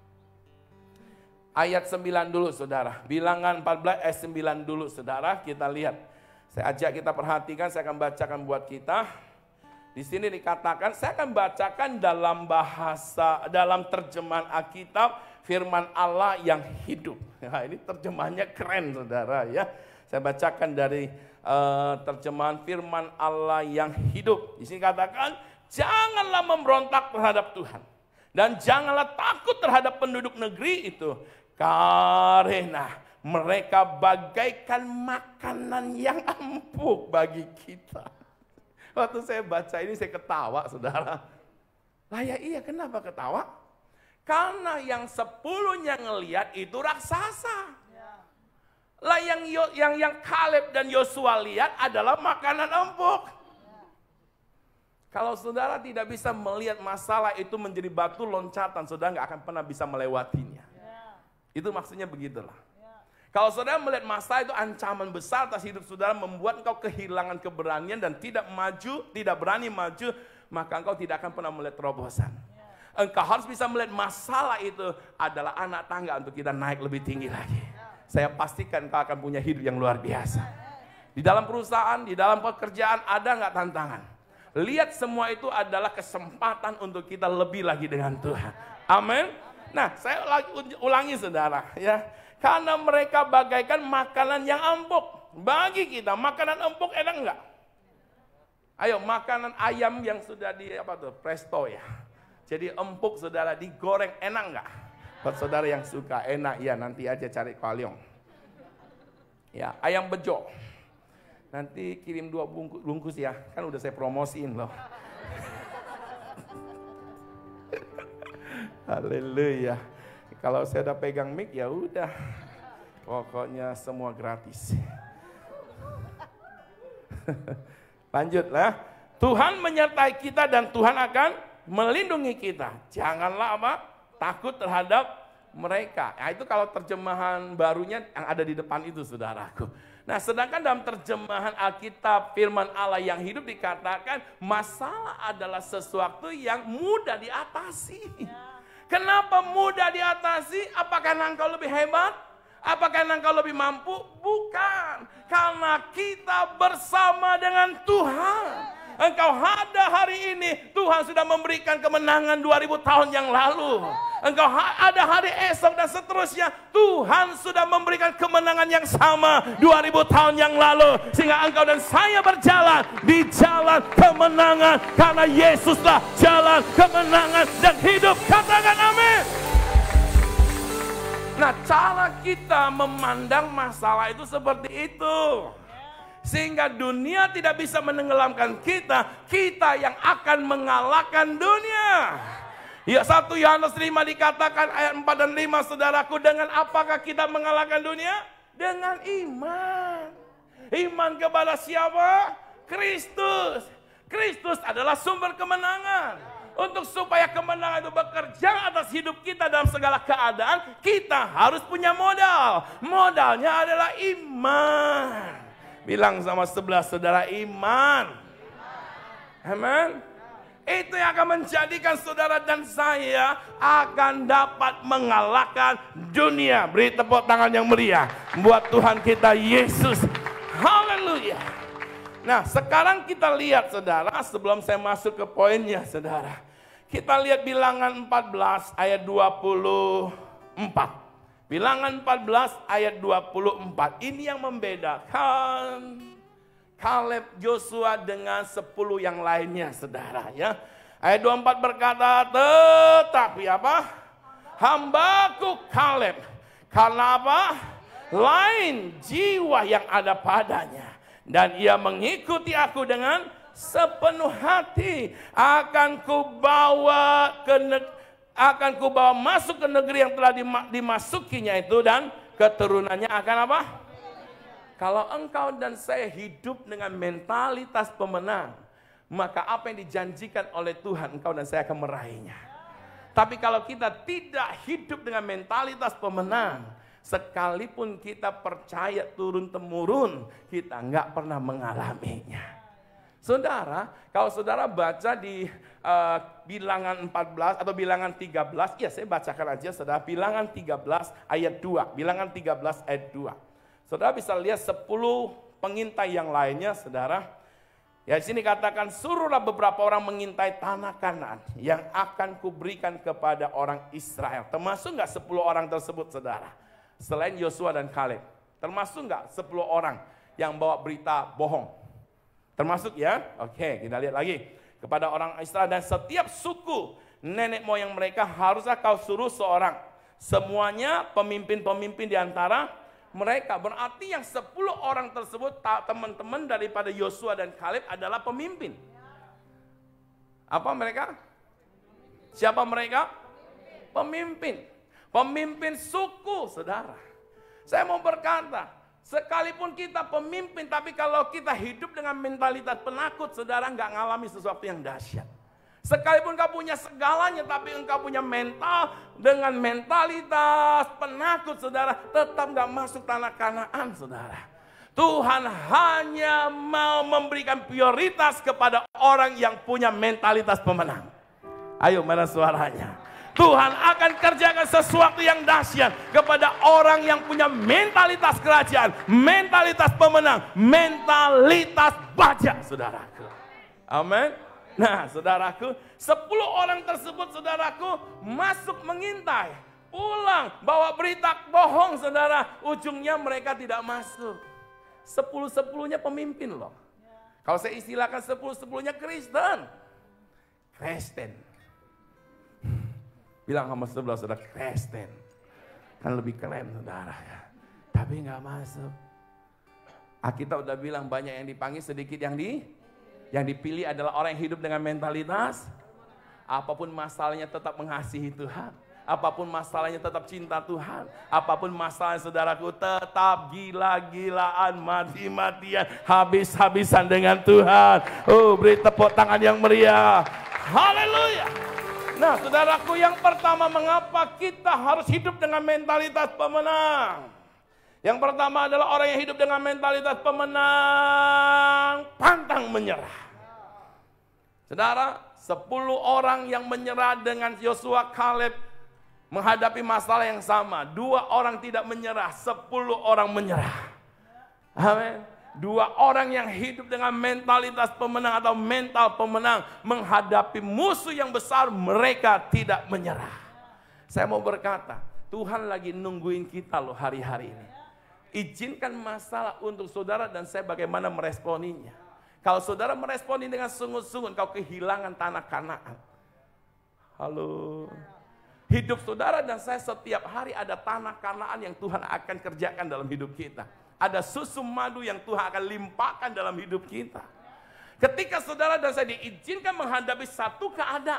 Ayat 9 dulu saudara. Bilangan 14 ayat 9 dulu saudara. Kita lihat. Saya ajak kita perhatikan, saya akan bacakan buat kita. Di sini dikatakan, saya akan bacakan dalam terjemahan Alkitab, firman Allah yang hidup. Nah, ini terjemahannya keren saudara ya. Saya bacakan dari terjemahan firman Allah yang hidup. Di sini katakan, janganlah memberontak terhadap Tuhan. Dan janganlah takut terhadap penduduk negeri itu. Karena mereka bagaikan makanan yang empuk bagi kita. Waktu saya baca ini saya ketawa saudara. Lah ya iya, kenapa ketawa? Karena yang 10-nya ngelihat itu raksasa. Lah yang Kaleb dan Yosua lihat adalah makanan empuk. Kalau saudara tidak bisa melihat masalah itu menjadi batu loncatan, saudara nggak akan pernah bisa melewatinya. Itu maksudnya begitulah. Kalau saudara melihat masalah itu ancaman besar atas hidup saudara, membuat engkau kehilangan keberanian dan tidak berani maju, maka engkau tidak akan pernah melihat terobosan. Engkau harus bisa melihat masalah itu adalah anak tangga untuk kita naik lebih tinggi lagi. Saya pastikan engkau akan punya hidup yang luar biasa. Di dalam perusahaan, di dalam pekerjaan ada nggak tantangan? Lihat semua itu adalah kesempatan untuk kita lebih lagi dengan Tuhan. Amin. Nah, saya ulangi saudara ya. Karena mereka bagaikan makanan yang empuk. Bagi kita makanan empuk enak enggak? Ayo, makanan ayam yang sudah presto ya. Jadi empuk saudara, digoreng enak enggak? Buat saudara yang suka enak ya, nanti aja cari Kualiong. Ya, ayam bejo. Nanti kirim 2 bungkus ya, kan udah saya promosiin loh. Haleluya. Kalau saya udah pegang mic ya udah, pokoknya semua gratis. Lanjutlah. Tuhan menyertai kita dan Tuhan akan melindungi kita. Janganlah takut terhadap mereka. Nah, itu kalau terjemahan barunya yang ada di depan itu saudaraku. Nah, sedangkan dalam terjemahan Alkitab firman Allah yang hidup dikatakan masalah adalah sesuatu yang mudah diatasi. Kenapa mudah diatasi? Apakah engkau lebih hebat? Apakah engkau lebih mampu? Bukan. Karena kita bersama dengan Tuhan. Engkau ada hari ini, Tuhan sudah memberikan kemenangan 2000 tahun yang lalu. Engkau ada hari esok dan seterusnya, Tuhan sudah memberikan kemenangan yang sama 2000 tahun yang lalu. Sehingga engkau dan saya berjalan di jalan kemenangan. Karena Yesuslah jalan kemenangan dan hidup. Katakan amin. Nah, cara kita memandang masalah itu seperti itu. Sehingga dunia tidak bisa menenggelamkan kita, kita yang akan mengalahkan dunia. Ya 1 Yohanes 5 dikatakan ayat 4 dan 5, saudaraku, dengan apakah kita mengalahkan dunia? Dengan iman. Iman kepada siapa? Kristus. Kristus adalah sumber kemenangan. Untuk supaya kemenangan itu bekerja atas hidup kita dalam segala keadaan, kita harus punya modal. Modalnya adalah iman. Bilang sama sebelah saudara, iman. Amen. Itu yang akan menjadikan saudara dan saya akan dapat mengalahkan dunia. Beri tepuk tangan yang meriah buat Tuhan kita Yesus. Haleluya. Nah, sekarang kita lihat saudara, sebelum saya masuk ke poinnya saudara. Kita lihat Bilangan 14 ayat 24. Bilangan 14 ayat 24. Ini yang membedakan Kaleb, Yosua dengan 10 yang lainnya saudara ya. Ayat 24 berkata, tetapi apa? Hambaku Kaleb. Karena apa? Lain jiwa yang ada padanya. Dan ia mengikuti aku dengan sepenuh hati. Akan kubawa masuk ke negeri yang telah dimasukinya itu. Dan keturunannya akan apa? Kalau engkau dan saya hidup dengan mentalitas pemenang, maka apa yang dijanjikan oleh Tuhan, engkau dan saya akan meraihnya. Tapi kalau kita tidak hidup dengan mentalitas pemenang, sekalipun kita percaya turun-temurun, kita nggak pernah mengalaminya. Saudara, kalau saudara baca di Bilangan 14 atau Bilangan 13, ya saya bacakan aja saudara, Bilangan 13 ayat 2, Bilangan 13 ayat 2. Saudara bisa lihat 10 pengintai yang lainnya, saudara. Ya di sini katakan, suruhlah beberapa orang mengintai tanah Kanaan yang akan kuberikan kepada orang Israel. Termasuk nggak 10 orang tersebut, saudara? Selain Yosua dan Kaleb, termasuk nggak 10 orang yang bawa berita bohong? Termasuk ya? Oke, kita lihat lagi. Kepada orang Israel dan setiap suku nenek moyang mereka haruslah kau suruh seorang. Semuanya pemimpin-pemimpin di antara mereka. Berarti yang 10 orang tersebut teman-teman daripada Yosua dan Kaleb adalah pemimpin. Apa mereka? Siapa mereka? Pemimpin. Pemimpin suku, saudara. Saya mau berkata, sekalipun kita pemimpin, tapi kalau kita hidup dengan mentalitas penakut, saudara nggak ngalami sesuatu yang dahsyat. Sekalipun kau punya segalanya, tapi engkau punya mental dengan mentalitas penakut, saudara, tetap nggak masuk tanah Kanaan, saudara. Tuhan hanya mau memberikan prioritas kepada orang yang punya mentalitas pemenang. Ayo, mana suaranya? Tuhan akan kerjakan sesuatu yang dahsyat kepada orang yang punya mentalitas kerajaan, mentalitas pemenang, mentalitas baja, saudaraku. Amin. Nah, saudaraku, 10 orang tersebut, saudaraku, masuk mengintai, pulang, bawa berita bohong, saudara. Ujungnya mereka tidak masuk. 10-10-nya pemimpin loh. Kalau saya istilahkan 10-10-nya Kristen. Kristen. Bilang sama sebelah saudara, Kristen. Kan lebih keren, saudara. Tapi nggak masuk. Kita udah bilang banyak yang dipanggil, sedikit yang dipilih adalah orang yang hidup dengan mentalitas. Apapun masalahnya tetap mengasihi Tuhan. Apapun masalahnya tetap cinta Tuhan. Apapun masalahnya, saudaraku, tetap gila-gilaan, mati-matian, habis-habisan dengan Tuhan. Oh, beri tepuk tangan yang meriah. Haleluya. Nah, saudaraku, yang pertama, mengapa kita harus hidup dengan mentalitas pemenang? Yang pertama adalah orang yang hidup dengan mentalitas pemenang, pantang menyerah. Saudara, 10 orang yang menyerah dengan Yosua, Kaleb menghadapi masalah yang sama. 2 orang tidak menyerah, 10 orang menyerah. Amin. 2 orang yang hidup dengan mentalitas pemenang atau mental pemenang menghadapi musuh yang besar, mereka tidak menyerah. Saya mau berkata, Tuhan lagi nungguin kita loh hari-hari ini. Izinkan masalah untuk saudara dan saya bagaimana meresponinya. Kalau saudara meresponi dengan sungguh-sungguh, kau kehilangan tanah Kanaan. Halo. Hidup saudara dan saya setiap hari ada tanah Kanaan yang Tuhan akan kerjakan dalam hidup kita. Ada susu madu yang Tuhan akan limpahkan dalam hidup kita. Ketika saudara dan saya diizinkan menghadapi satu keadaan,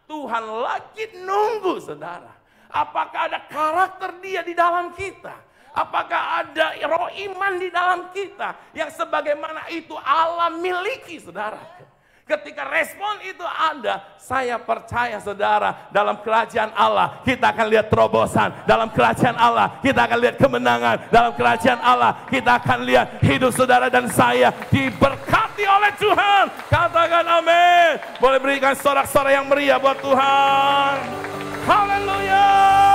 Tuhan lagi nunggu saudara. Apakah ada karakter dia di dalam kita? Apakah ada roh iman di dalam kita yang sebagaimana itu Allah miliki saudara? Ketika respon itu ada, saya percaya saudara, dalam kerajaan Allah kita akan lihat terobosan. Dalam kerajaan Allah kita akan lihat kemenangan. Dalam kerajaan Allah kita akan lihat hidup saudara dan saya diberkati oleh Tuhan. Katakan amin. Boleh berikan sorak-sorai yang meriah buat Tuhan. Haleluya.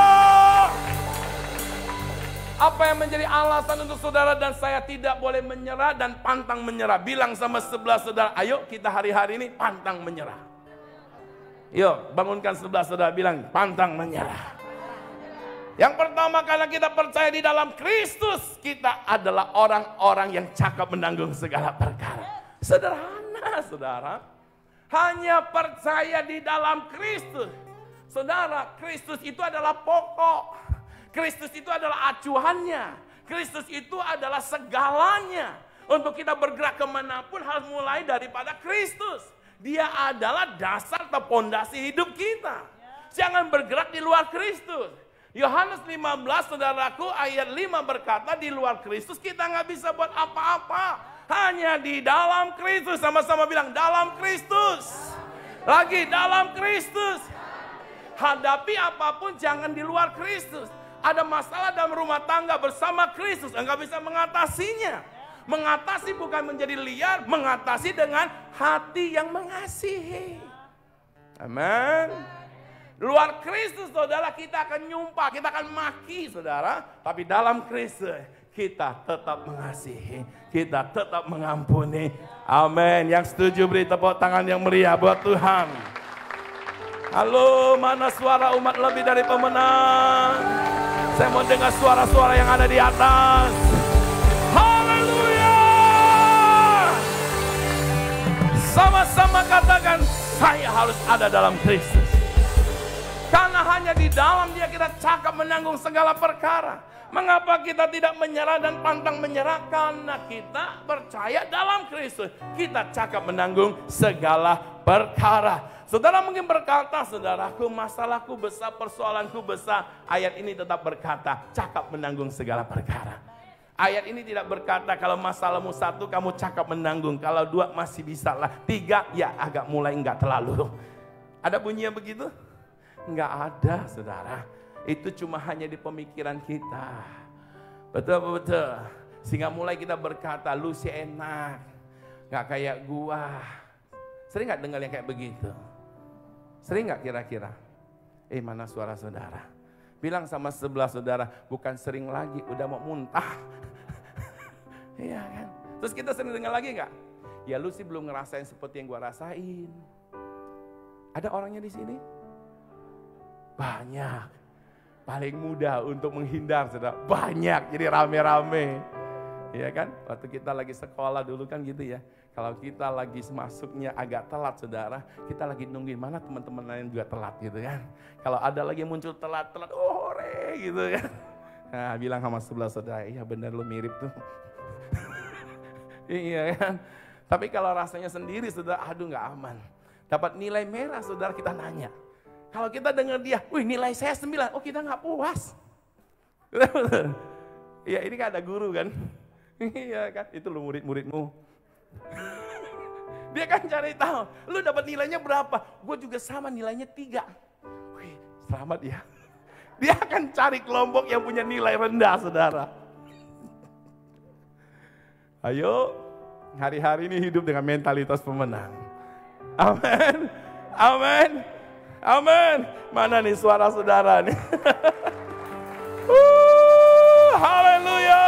Apa yang menjadi alasan untuk saudara dan saya tidak boleh menyerah dan pantang menyerah? Bilang sama sebelah saudara, ayo kita hari-hari ini pantang menyerah. Yuk, bangunkan sebelah saudara, bilang pantang menyerah. Yang pertama, karena kita percaya di dalam Kristus, kita adalah orang-orang yang cakap menanggung segala perkara. Sederhana, saudara. Hanya percaya di dalam Kristus. Saudara, Kristus itu adalah pokok. Kristus itu adalah acuannya. Kristus itu adalah segalanya. Untuk kita bergerak kemanapun harus mulai daripada Kristus. Dia adalah dasar atau pondasi hidup kita. Jangan bergerak di luar Kristus. Yohanes 15 saudaraku ayat 5 berkata di luar Kristus kita nggak bisa buat apa-apa. Hanya di dalam Kristus. Sama-sama bilang dalam Kristus. Lagi dalam Kristus. Hadapi apapun jangan di luar Kristus. Ada masalah dalam rumah tangga bersama Kristus, enggak bisa mengatasinya. Mengatasi bukan menjadi liar, mengatasi dengan hati yang mengasihi. Amin. Luar Kristus saudara kita akan nyumpah, kita akan maki saudara. Tapi dalam Kristus kita tetap mengasihi, kita tetap mengampuni. Amin. Yang setuju beri tepuk tangan yang meriah buat Tuhan. Halo, mana suara umat lebih dari pemenang? Saya mau dengar suara-suara yang ada di atas. Haleluya. Sama-sama katakan, saya harus ada dalam Kristus. Karena hanya di dalam dia kita cakap menanggung segala perkara. Mengapa kita tidak menyerah dan pantang menyerah? Karena kita percaya dalam Kristus. Kita cakap menanggung segala perkara. Saudara mungkin berkata, saudaraku masalahku besar, persoalanku besar. Ayat ini tetap berkata, cakap menanggung segala perkara. Ayat ini tidak berkata kalau masalahmu satu kamu cakap menanggung. Kalau dua masih bisa lah. Tiga ya agak mulai enggak terlalu. Ada bunyinya begitu? Enggak ada saudara. Itu cuma hanya di pemikiran kita. Betul-betul. Sehingga mulai kita berkata, lu sih enak. Enggak kayak gua. Sering enggak dengar yang kayak begitu? Sering gak kira-kira? Mana suara saudara? Bilang sama sebelah saudara, bukan sering lagi, udah mau muntah. Iya kan? Terus kita sering dengar lagi gak? Ya lu sih belum ngerasain seperti yang gua rasain. Ada orangnya di sini? Banyak. Paling mudah untuk menghindar saudara. Banyak, jadi rame-rame. Iya kan? Waktu kita lagi sekolah dulu kan gitu ya. Kalau kita lagi masuknya agak telat saudara, kita lagi nungguin mana teman-teman lain juga telat gitu kan. Kalau ada lagi muncul telat-telat, oh hore gitu kan. Nah bilang sama sebelah saudara, iya bener lu mirip tuh. Iya kan. Tapi kalau rasanya sendiri saudara, aduh gak aman. Dapat nilai merah saudara kita nanya. Kalau kita dengar dia, wih nilai saya 9, oh kita gak puas. Iya ini kan ada guru kan. Iya kan, itu lu murid-muridmu. Dia kan cari tahu, lu dapat nilainya berapa? Gue juga sama nilainya 3. Wih, selamat ya. Dia akan cari kelompok yang punya nilai rendah, saudara. Ayo, hari-hari ini hidup dengan mentalitas pemenang. Amin, amin, amin. Mana nih suara saudara nih? Haleluya.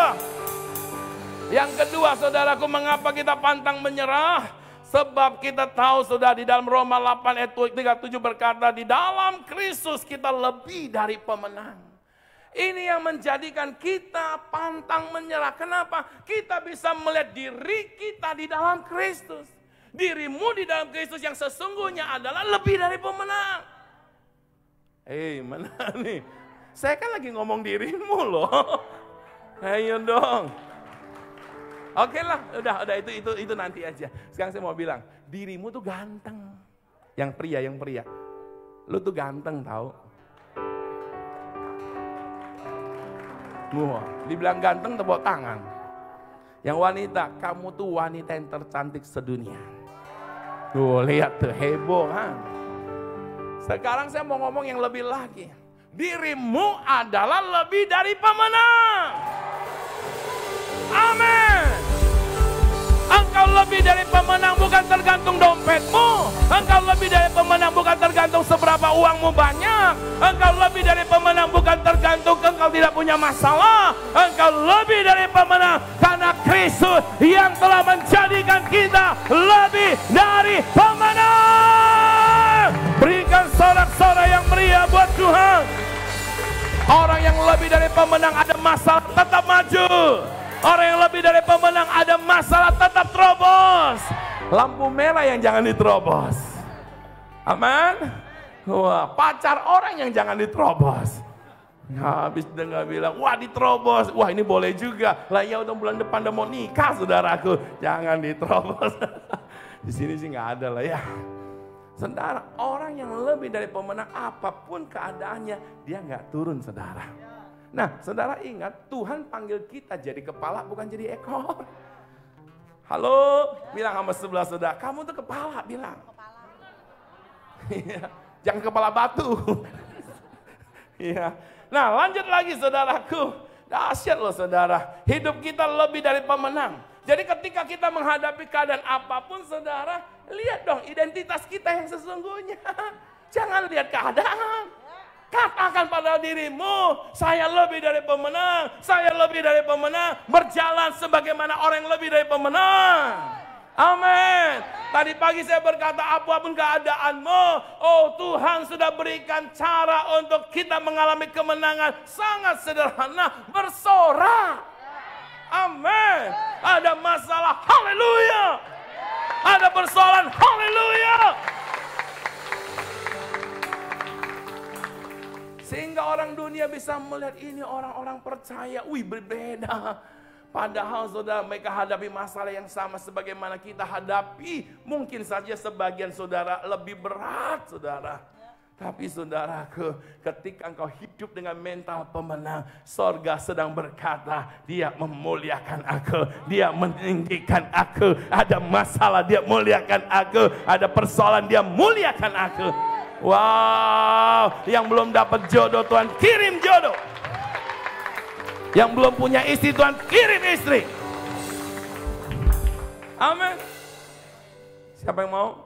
Yang kedua saudaraku, mengapa kita pantang menyerah? Sebab kita tahu saudara di dalam Roma 8 ayat 37 berkata di dalam Kristus kita lebih dari pemenang. Ini yang menjadikan kita pantang menyerah. Kenapa? Kita bisa melihat diri kita di dalam Kristus. Dirimu di dalam Kristus yang sesungguhnya adalah lebih dari pemenang. Mana nih? Saya kan lagi ngomong dirimu loh. Ayo dong. Oke lah, udah itu nanti aja. Sekarang saya mau bilang, dirimu tuh ganteng. Yang pria. Lu tuh ganteng tahu. Wah, dibilang ganteng tepuk tangan. Yang wanita, kamu tuh wanita yang tercantik sedunia. Tuh lihat tuh, heboh kan. Sekarang saya mau ngomong yang lebih lagi. Dirimu adalah lebih dari pemenang. Amin. Engkau lebih dari pemenang bukan tergantung dompetmu. Engkau lebih dari pemenang bukan tergantung seberapa uangmu banyak. Engkau lebih dari pemenang bukan tergantung engkau tidak punya masalah. Engkau lebih dari pemenang karena Kristus yang telah menjadikan kita lebih dari pemenang. Berikan sorak-sorai yang meriah buat Tuhan. Orang yang lebih dari pemenang ada masalah tetap maju. Orang yang lebih dari pemenang ada masalah tetap terobos. Lampu merah yang jangan diterobos. Aman? Wah, pacar orang yang jangan diterobos. Habis dengar bilang, wah diterobos. Wah ini boleh juga. Lah ya udah bulan depan udah mau nikah saudaraku. Jangan diterobos. Di sini sih nggak ada lah ya. Saudara, orang yang lebih dari pemenang apapun keadaannya, dia nggak turun saudara. Nah, saudara ingat, Tuhan panggil kita jadi kepala bukan jadi ekor. Halo, bilang sama sebelah saudara, kamu tuh kepala, bilang. Jangan kepala batu. Nah, lanjut lagi saudaraku. Dahsyat loh saudara, hidup kita lebih dari pemenang. Jadi ketika kita menghadapi keadaan apapun saudara, lihat dong identitas kita yang sesungguhnya. Jangan lihat keadaan. Katakan pada dirimu, saya lebih dari pemenang, saya lebih dari pemenang, berjalan sebagaimana orang yang lebih dari pemenang. Amin. Tadi pagi saya berkata, apapun keadaanmu, oh Tuhan sudah berikan cara untuk kita mengalami kemenangan sangat sederhana, bersorak. Amin. Ada masalah, haleluya. Ada persoalan, haleluya. Sehingga orang dunia bisa melihat ini orang-orang percaya, wih berbeda. Padahal saudara mereka hadapi masalah yang sama sebagaimana kita hadapi. Mungkin saja sebagian saudara lebih berat saudara. Tapi saudaraku, ketika engkau hidup dengan mental pemenang, sorga sedang berkata, dia memuliakan aku, dia meninggikan aku. Ada masalah, dia muliakan aku. Ada persoalan, dia muliakan aku. Wow, yang belum dapat jodoh Tuhan kirim jodoh. Yang belum punya istri Tuhan kirim istri. Amin. Siapa yang mau?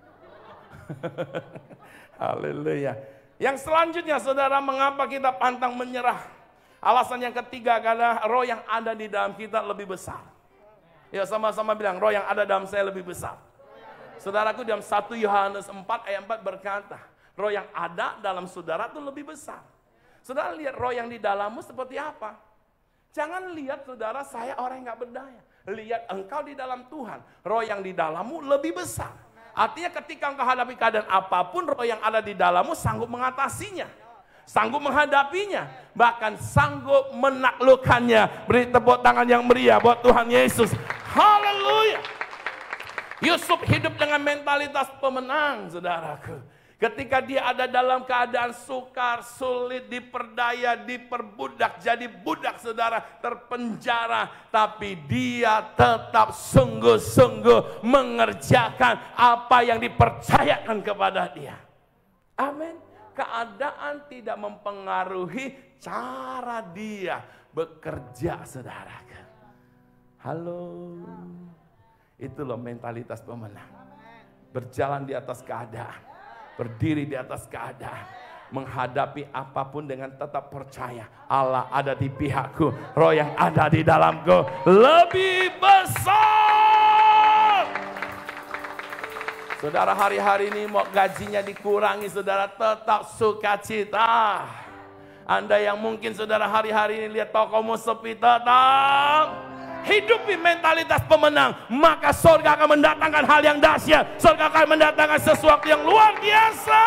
Haleluya. Yang selanjutnya saudara, mengapa kita pantang menyerah? Alasan yang ketiga adalah roh yang ada di dalam kita lebih besar. Ya sama-sama bilang, roh yang ada dalam saya lebih besar. Saudaraku, dalam 1 Yohanes 4 ayat 4 berkata, roh yang ada dalam saudara itu lebih besar. Saudara lihat roh yang di dalammu seperti apa. Jangan lihat saudara saya orang yang gak berdaya. Lihat engkau di dalam Tuhan. Roh yang di dalammu lebih besar. Artinya ketika engkau hadapi keadaan apapun, roh yang ada di dalammu sanggup mengatasinya. Sanggup menghadapinya. Bahkan sanggup menaklukkannya. Beri tepuk tangan yang meriah buat Tuhan Yesus. Haleluya. Yusuf hidup dengan mentalitas pemenang, saudaraku. Ketika dia ada dalam keadaan sukar, sulit, diperdaya, diperbudak, jadi budak saudara, terpenjara. Tapi dia tetap sungguh-sungguh mengerjakan apa yang dipercayakan kepada dia. Amin. Keadaan tidak mempengaruhi cara dia bekerja, saudaraku. Halo. Itu loh mentalitas pemenang. Berjalan di atas keadaan. Berdiri di atas keadaan. Menghadapi apapun dengan tetap percaya. Allah ada di pihakku. Roh yang ada di dalamku lebih besar. Saudara hari-hari ini mau gajinya dikurangi, saudara tetap sukacita. Anda yang mungkin saudara hari-hari ini lihat tokomu sepi, tetap hidupi mentalitas pemenang, maka surga akan mendatangkan hal yang dahsyat. Surga akan mendatangkan sesuatu yang luar biasa.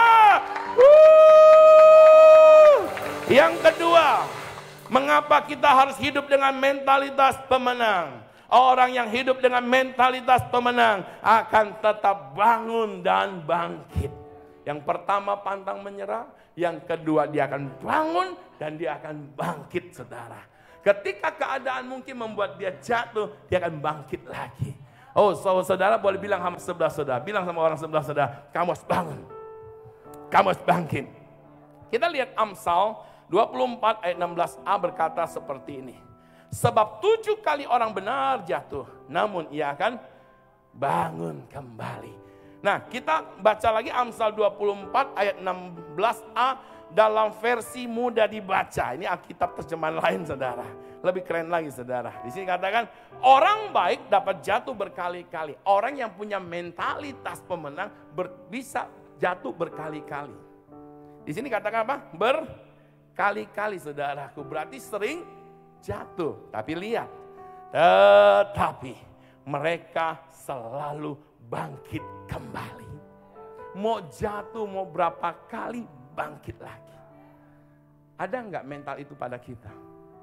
Yang kedua, mengapa kita harus hidup dengan mentalitas pemenang? Orang yang hidup dengan mentalitas pemenang akan tetap bangun dan bangkit. Yang pertama pantang menyerah, yang kedua dia akan bangun dan dia akan bangkit, saudara. Ketika keadaan mungkin membuat dia jatuh, dia akan bangkit lagi. Oh, saudara boleh bilang sama sebelah saudara, bilang sama orang sebelah saudara, kamu harus bangun. Kamu harus bangkit. Kita lihat Amsal 24 ayat 16a berkata seperti ini. Sebab 7 kali orang benar jatuh, namun ia akan bangun kembali. Nah, kita baca lagi Amsal 24 ayat 16a dalam versi mudah dibaca. Ini Alkitab terjemahan lain, saudara. Lebih keren lagi, saudara. Di sini katakan, orang baik dapat jatuh berkali-kali. Orang yang punya mentalitas pemenang bisa jatuh berkali-kali. Di sini katakan apa? Berkali-kali, saudaraku. Berarti sering jatuh. Tapi lihat, tetapi mereka selalu bangkit kembali. Mau jatuh, mau berapa kali, bangkit lagi. Ada enggak mental itu pada kita?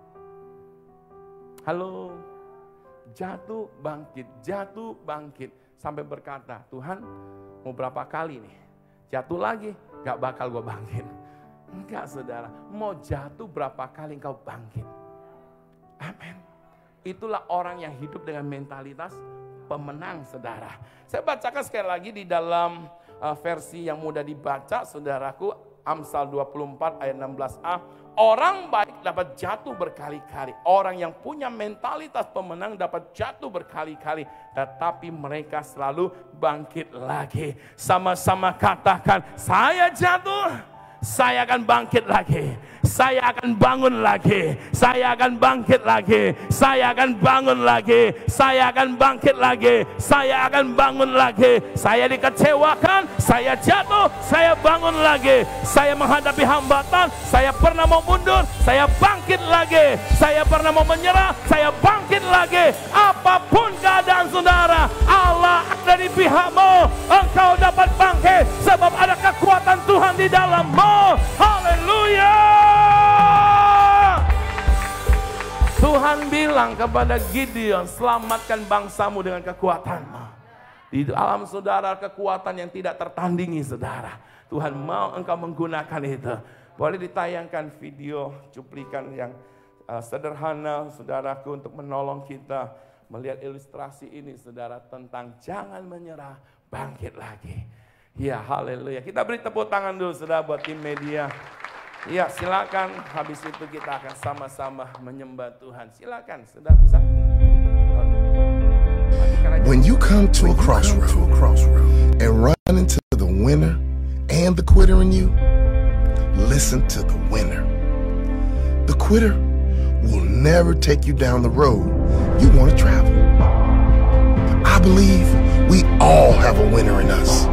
Halo, jatuh bangkit, sampai berkata, Tuhan mau berapa kali nih? Jatuh lagi, gak bakal gue bangkit. Enggak, saudara, mau jatuh berapa kali engkau bangkit. Amin. Itulah orang yang hidup dengan mentalitas pemenang, saudara. Saya bacakan sekali lagi di dalam versi yang mudah dibaca, saudaraku, Amsal 24 ayat 16a. Orang baik dapat jatuh berkali-kali. Orang yang punya mentalitas pemenang dapat jatuh berkali-kali. Tetapi mereka selalu bangkit lagi. Sama-sama katakan, saya jatuh, saya akan bangkit lagi. Saya akan bangun lagi. Saya akan bangkit lagi. Saya akan bangun lagi. Saya akan bangkit lagi. Saya akan bangun lagi. Saya dikecewakan, saya jatuh, saya bangun lagi. Saya menghadapi hambatan, saya pernah mau mundur, saya bangkit lagi. Saya pernah mau menyerah, saya bangkit lagi. Apapun keadaan saudara, Allah ada di pihakmu. Engkau dapat bangkit sebab ada kekuatan Tuhan di dalammu. Haleluya. Tuhan bilang kepada Gideon, selamatkan bangsamu dengan kekuatanmu. Di dalam saudara kekuatan yang tidak tertandingi, saudara. Tuhan mau engkau menggunakan itu. Boleh ditayangkan video cuplikan yang sederhana, saudaraku, untuk menolong kita melihat ilustrasi ini, saudara, tentang jangan menyerah, bangkit lagi. Ya, haleluya. Kita beri tepuk tangan dulu, saudara, buat tim media. Ya, silakan. Habis itu kita akan sama-sama menyembah Tuhan. Silakan, sudah bisa. When you come to a crossroad and run into the winner and the quitter in you, listen to the winner. The quitter will never take you down the road you want to travel. I believe we all have a winner in us.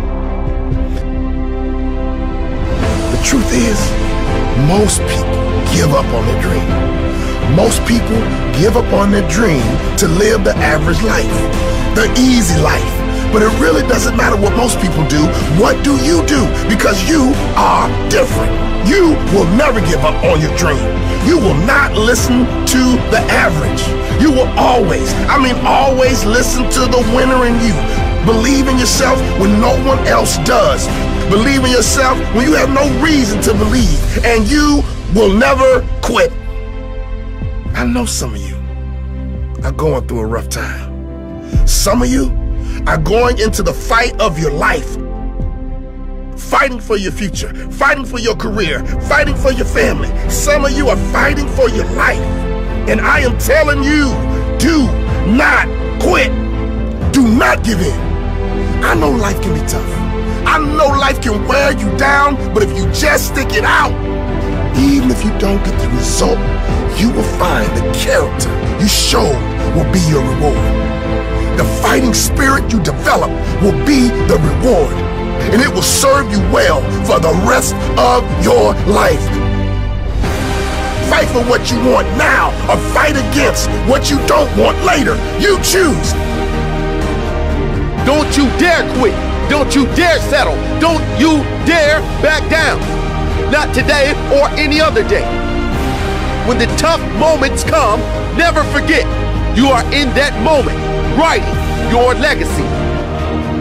The truth is, most people give up on their dream. Most people give up on their dream to live the average life, the easy life. But it really doesn't matter what most people do. What do you do? Because you are different. You will never give up on your dream. You will not listen to the average. You will always, always listen to the winner in you. Believe in yourself when no one else does. Believe in yourself when you have no reason to believe. And you will never quit. I know some of you are going through a rough time. Some of you are going into the fight of your life. Fighting for your future, fighting for your career, fighting for your family. Some of you are fighting for your life. And I am telling you, do not quit. Do not give in. I know life can be tough. I know life can wear you down, but if you just stick it out, even if you don't get the result, you will find the character you show will be your reward. The fighting spirit you develop will be the reward, and it will serve you well for the rest of your life. Fight for what you want now, or fight against what you don't want later. You choose. Don't you dare quit. Don't you dare settle. Don't you dare back down. Not today or any other day. When the tough moments come, never forget you are in that moment writing your legacy.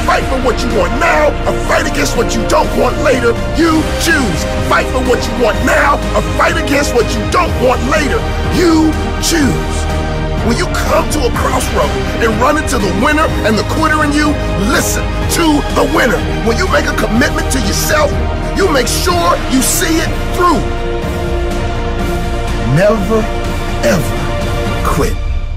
Fight for what you want now or fight against what you don't want later. You choose. Fight for what you want now or fight against what you don't want later. You choose. When you come to a crossroad and run into the winner and the quitter in you, listen to the winner. When you make a commitment to yourself, you make sure you see it through. Never, ever quit.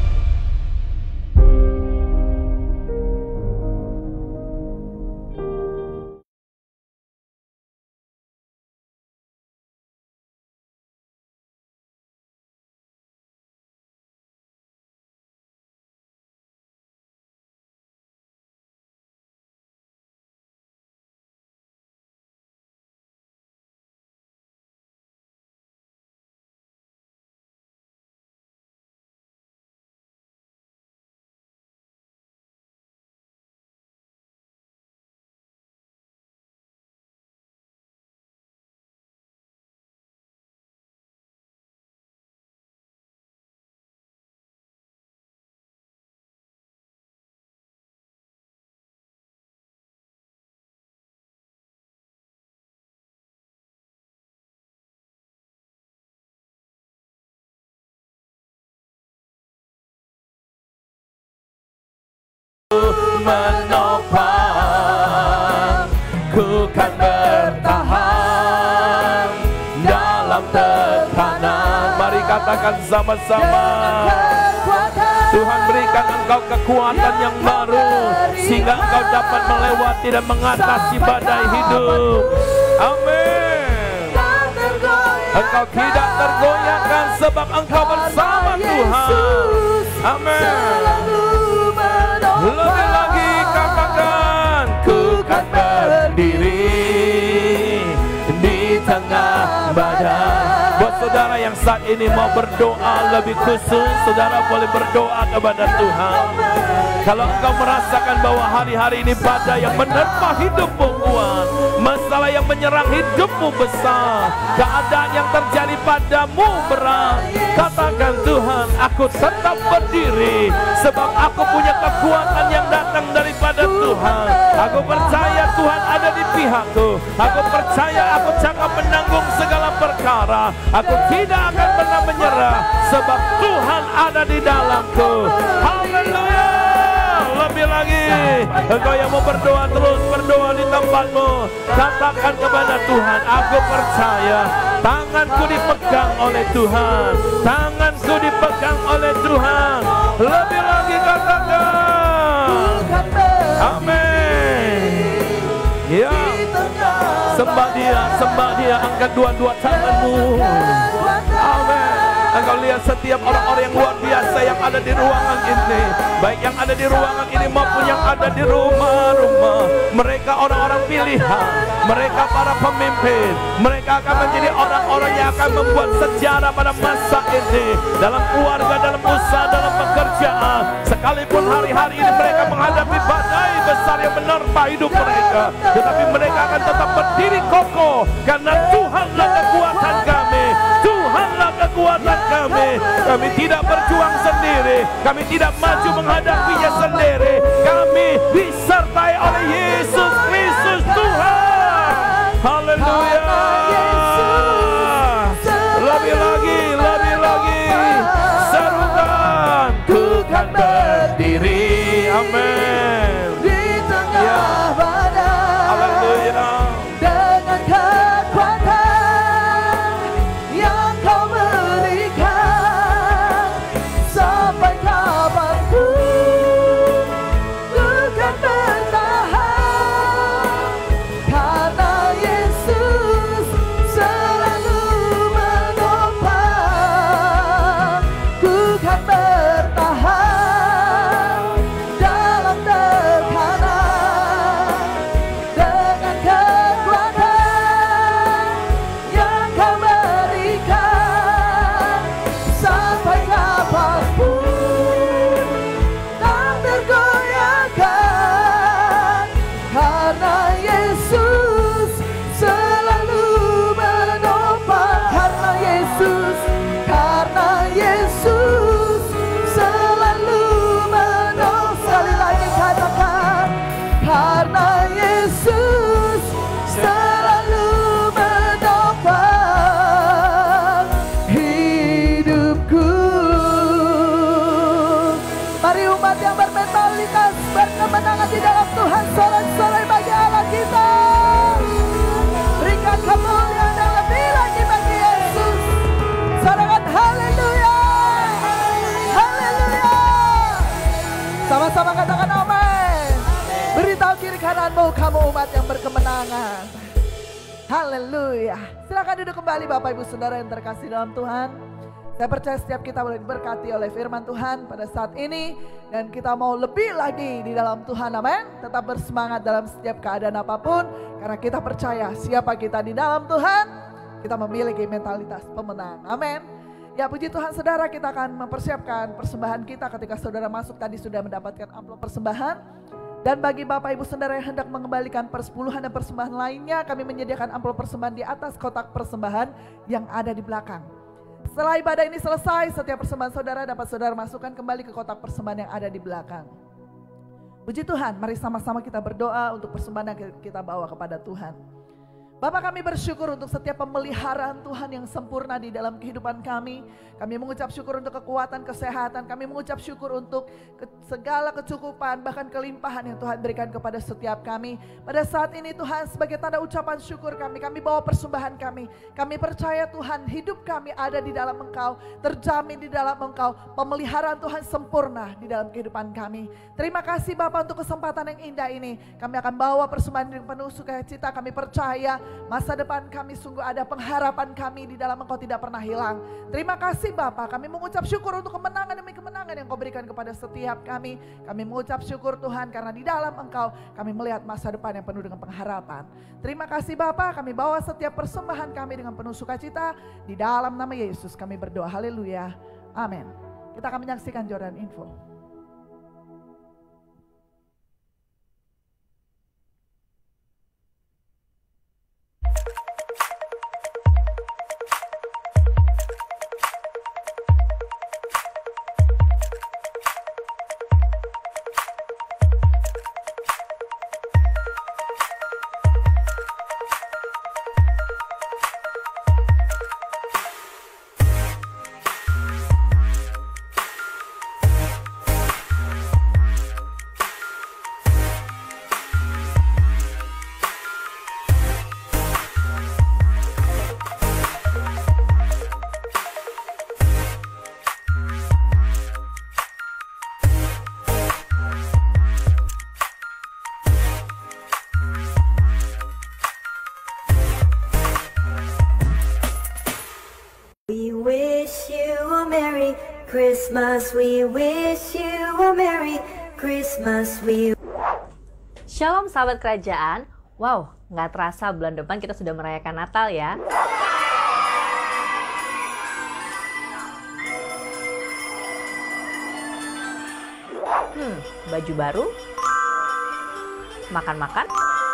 Menopang, ku kan bertahan dalam tekanan. Mari katakan sama-sama. Tuhan berikan engkau kekuatan yang baru sehingga engkau dapat melewati dan mengatasi badai hidup. Amin. Engkau tidak tergoyahkan sebab engkau bersama Tuhan. Amin. Lebih lagi katakan, ku kan berdiri di tengah badai. Buat saudara yang saat ini mau berdoa lebih khusus, saudara boleh berdoa kepada Tuhan. Kalau engkau merasakan bahwa hari-hari ini badai yang menerpa hidupmu kuat, masalah yang menyerang hidupmu besar, keadaan yang terjadi padamu berat, katakan, Tuhan, aku tetap berdiri sebab aku punya kekuatan yang datang daripada Tuhan. Aku percaya Tuhan ada di pihakku. Aku percaya aku cakap menanggung segala perkara. Aku tidak akan pernah menyerah sebab Tuhan ada di dalamku. Haleluya. Lebih lagi, engkau yang mau berdoa, terus berdoa di tempatmu. Katakan kepada Tuhan, aku percaya tanganku dipegang oleh Tuhan. Tanganku dipegang oleh Tuhan. Lebih lagi katakan, amin. Ya, sembah dia, angkat dua-dua tanganmu. Amin. Engkau lihat setiap orang-orang yang luar biasa yang ada di ruangan ini, baik yang ada di ruangan ini maupun yang ada di rumah-rumah. Mereka orang-orang pilihan, mereka para pemimpin. Mereka akan menjadi orang-orang yang akan membuat sejarah pada masa ini, dalam keluarga, dalam usaha, dalam pekerjaan. Sekalipun hari-hari ini mereka menghadapi badai besar yang menerpa hidup mereka, tetapi mereka akan tetap berdiri kokoh karena Tuhanlah kekuatan kami. Tuhanlah kekuatan kami. Kami tidak berjuang sendiri. Kami tidak maju menghadapinya sendiri. Kami disertai oleh Yesus Kristus Tuhan. Haleluya. Lebih lagi. Serukan, ku kan berdiri. Amin. Di tengah badai. Haleluya. Dengan kekuatan yang kau berikan, sampai kapanpun ku kan bertahan, karena Yesus selalu menopang. Ku kan bertahan dalam Bagi umat yang bermentalitas berkemenangan di dalam Tuhan, sorak-sorai bagi Allah kita. Berikan kemuliaan yang lebih lagi bagi Yesus. Sorakan haleluya, haleluya. Sama-sama katakan amin. Beritahu kiri kananmu, kamu umat yang berkemenangan. Haleluya. Silakan duduk kembali Bapak Ibu Saudara yang terkasih dalam Tuhan. Saya percaya setiap kita boleh diberkati oleh firman Tuhan pada saat ini. Dan kita mau lebih lagi di dalam Tuhan, amin. Tetap bersemangat dalam setiap keadaan apapun. Karena kita percaya siapa kita di dalam Tuhan, kita memiliki mentalitas pemenang, amin. Ya puji Tuhan saudara, kita akan mempersiapkan persembahan kita. Ketika saudara masuk tadi sudah mendapatkan amplop persembahan. Dan bagi Bapak Ibu Saudara yang hendak mengembalikan persepuluhan dan persembahan lainnya, kami menyediakan amplop persembahan di atas kotak persembahan yang ada di belakang. Setelah ibadah ini selesai, setiap persembahan saudara dapat saudara masukkan kembali ke kotak persembahan yang ada di belakang. Puji Tuhan, mari sama-sama kita berdoa untuk persembahan yang kita bawa kepada Tuhan. Bapak, kami bersyukur untuk setiap pemeliharaan Tuhan yang sempurna di dalam kehidupan kami. Kami mengucap syukur untuk kekuatan, kesehatan. Kami mengucap syukur untuk segala kecukupan, bahkan kelimpahan yang Tuhan berikan kepada setiap kami. Pada saat ini Tuhan, sebagai tanda ucapan syukur kami bawa persembahan kami. Kami percaya Tuhan, hidup kami ada di dalam Engkau, terjamin di dalam Engkau. Pemeliharaan Tuhan sempurna di dalam kehidupan kami. Terima kasih Bapak untuk kesempatan yang indah ini. Kami akan bawa persembahan dengan penuh sukacita. Kami percaya masa depan kami sungguh ada, pengharapan kami di dalam Engkau tidak pernah hilang. Terima kasih Bapa, kami mengucap syukur untuk kemenangan demi kemenangan yang Kau berikan kepada setiap kami. Kami mengucap syukur Tuhan karena di dalam Engkau kami melihat masa depan yang penuh dengan pengharapan. Terima kasih Bapa, kami bawa setiap persembahan kami dengan penuh sukacita. Di dalam nama Yesus kami berdoa, haleluya, amin. Kita akan menyaksikan Jordan Info. Christmas, we wish you a Merry Christmas. Shalom sahabat kerajaan. Wow, nggak terasa bulan depan kita sudah merayakan Natal ya. Baju baru? Makan-makan?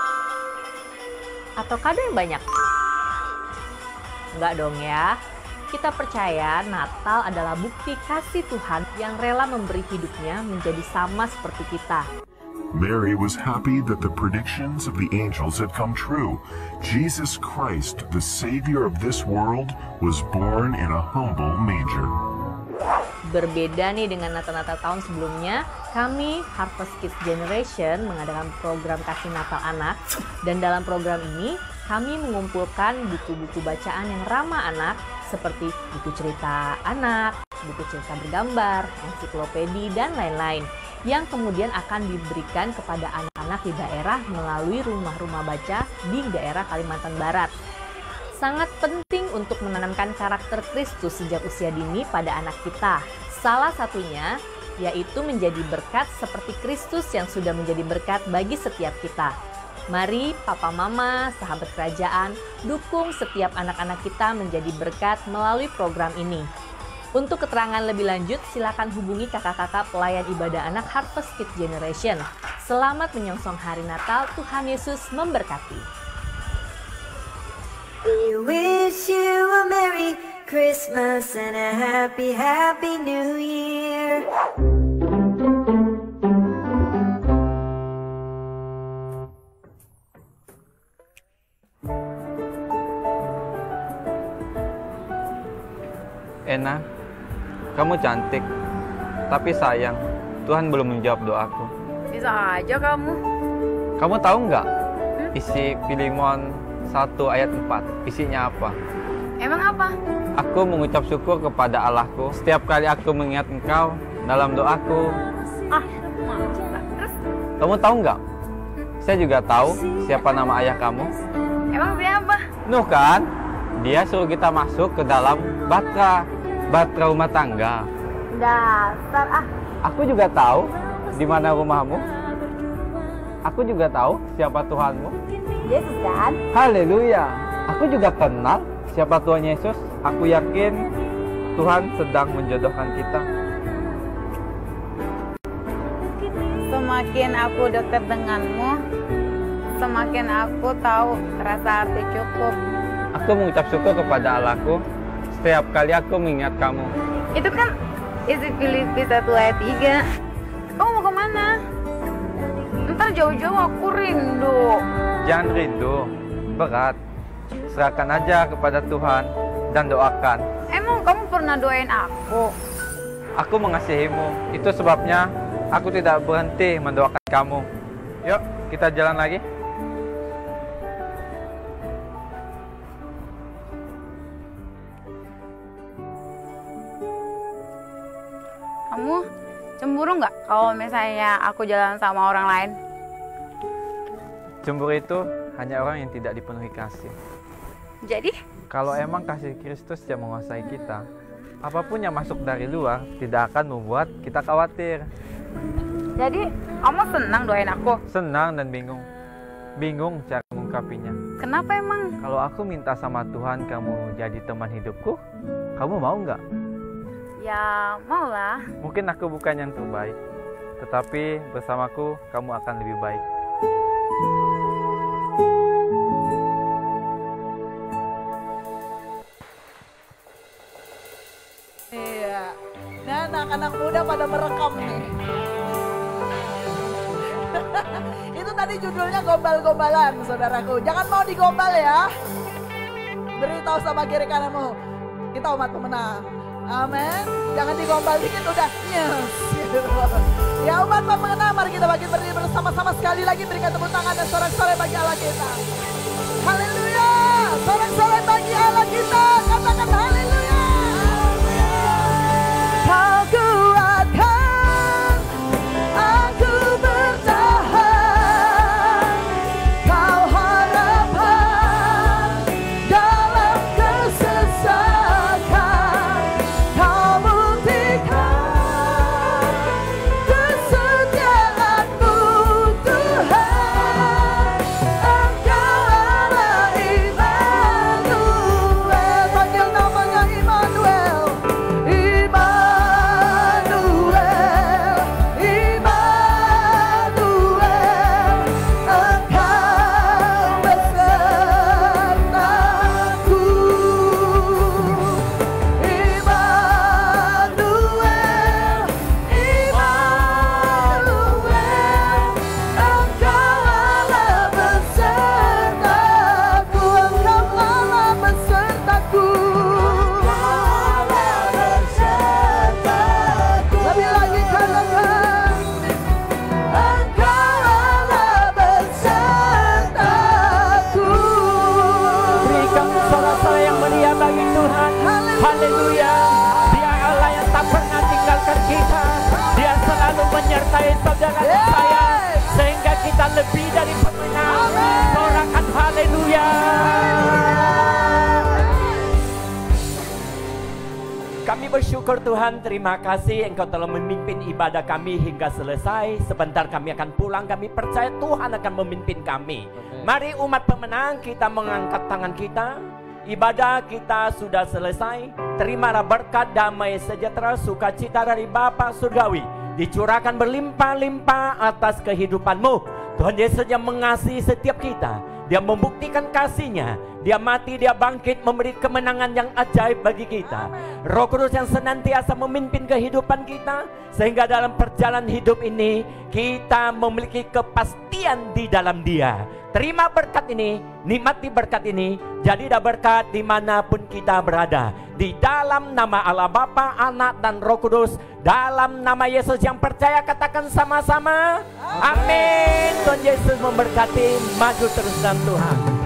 Atau kado yang banyak? Enggak dong ya. Kita percaya Natal adalah bukti kasih Tuhan yang rela memberi hidupnya menjadi sama seperti kita. Mary was happy that the predictions of the angels had come true. Jesus Christ, the Savior of this world, was born in a humble manger. Berbeda nih dengan Natal-Natal tahun sebelumnya, kami Harvest Kids Generation mengadakan program kasih Natal anak. Dan dalam program ini, kami mengumpulkan buku-buku bacaan yang ramah anak, seperti buku cerita anak, buku cerita bergambar, ensiklopedi, dan lain-lain, yang kemudian akan diberikan kepada anak-anak di daerah melalui rumah-rumah baca di daerah Kalimantan Barat. Sangat penting untuk menanamkan karakter Kristus sejak usia dini pada anak kita. Salah satunya yaitu menjadi berkat seperti Kristus yang sudah menjadi berkat bagi setiap kita. Mari Papa Mama, sahabat kerajaan, dukung setiap anak-anak kita menjadi berkat melalui program ini. Untuk keterangan lebih lanjut, silakan hubungi kakak-kakak pelayan ibadah anak Harvest Kids Generation. Selamat menyongsong hari Natal, Tuhan Yesus memberkati. We wish you a Merry Christmas and a happy, happy New Year. Ena, kamu cantik, tapi sayang, Tuhan belum menjawab doaku. Bisa aja kamu. Kamu tahu nggak isi Filemon 1 ayat 4? Isinya apa? Emang apa? Aku mengucap syukur kepada Allahku setiap kali aku mengingat Engkau dalam doaku. Terus? Kamu tahu nggak? Saya juga tahu siapa nama ayah kamu. Emang siapa? Nuh kan? Dia suruh kita masuk ke dalam batra rumah tangga. Dasar Aku juga tahu di mana rumahmu. Aku juga tahu siapa Tuhanmu. Yesus kan? Haleluya. Aku juga kenal siapa Tuhan Yesus. Aku yakin Tuhan sedang menjodohkan kita. Semakin aku dekat denganmu, semakin aku tahu rasa arti cukup. Aku mengucap syukur kepada Allahku setiap kali aku mengingat kamu. Itu kan isi Filipi 1 ayat 3. Kamu mau kemana? Ntar jauh-jauh aku rindu. Jangan rindu, berat. Serahkan aja kepada Tuhan dan doakan. Emang kamu pernah doain aku? Aku mengasihimu. Itu sebabnya aku tidak berhenti mendoakan kamu. Yuk, kita jalan lagi. Kamu cemburu nggak kalau misalnya aku jalan sama orang lain? Cemburu itu hanya orang yang tidak dipenuhi kasih. Jadi? Kalau emang kasih Kristus yang menguasai kita, apapun yang masuk dari luar tidak akan membuat kita khawatir. Jadi kamu senang doain aku? Senang dan bingung. Bingung cara mengungkapinya. Kenapa emang? Kalau aku minta sama Tuhan kamu jadi teman hidupku, kamu mau nggak? Ya mau lah. Mungkin aku bukan yang terbaik, tetapi bersamaku kamu akan lebih baik. Iya. Nah, anak-anak muda pada merekam nih. Itu tadi judulnya gombal-gombalan, saudaraku. Jangan mau digombal ya. Beritahu sama kiri kananmu, kita umat pemenang. Amin. Jangan digombal dikit udah. Yes. Ya umat pemenang, mari kita berdiri bersama-sama sekali lagi, berikan tepuk tangan dan sorak-sorai bagi Allah kita. Haleluya. Sorak-sorai bagi Allah kita. Katakan haleluya. Kau kuatkan aku bertahan, kau harapan dalam kesesakan, kau buktikan kesetiaanmu Tuhan, Engkau Allah Immanuel. Panggil namanya Immanuel. Haleluya. Dia Allah yang tak pernah tinggalkan kita. Dia selalu menyertai saudara dan saya, sehingga kita lebih dari pemenang. Sorakan haleluya. Kami bersyukur Tuhan, terima kasih Engkau telah memimpin ibadah kami hingga selesai. Sebentar kami akan pulang, kami percaya Tuhan akan memimpin kami. Mari umat pemenang, kita mengangkat tangan kita. Ibadah kita sudah selesai. Terimalah berkat, damai, sejahtera, sukacita dari Bapa Surgawi dicurahkan berlimpah-limpah atas kehidupanmu. Tuhan Yesus yang mengasihi setiap kita. Dia membuktikan kasih-Nya. Dia mati, Dia bangkit, memberi kemenangan yang ajaib bagi kita. Roh Kudus yang senantiasa memimpin kehidupan kita, sehingga dalam perjalanan hidup ini kita memiliki kepastian di dalam Dia. Terima berkat ini, nikmati berkat ini. Jadi dah berkat dimanapun kita berada. Di dalam nama Allah Bapa, Anak dan Roh Kudus. Dalam nama Yesus yang percaya katakan sama-sama. Amin. Tuhan Yesus memberkati. Maju terus dalam Tuhan.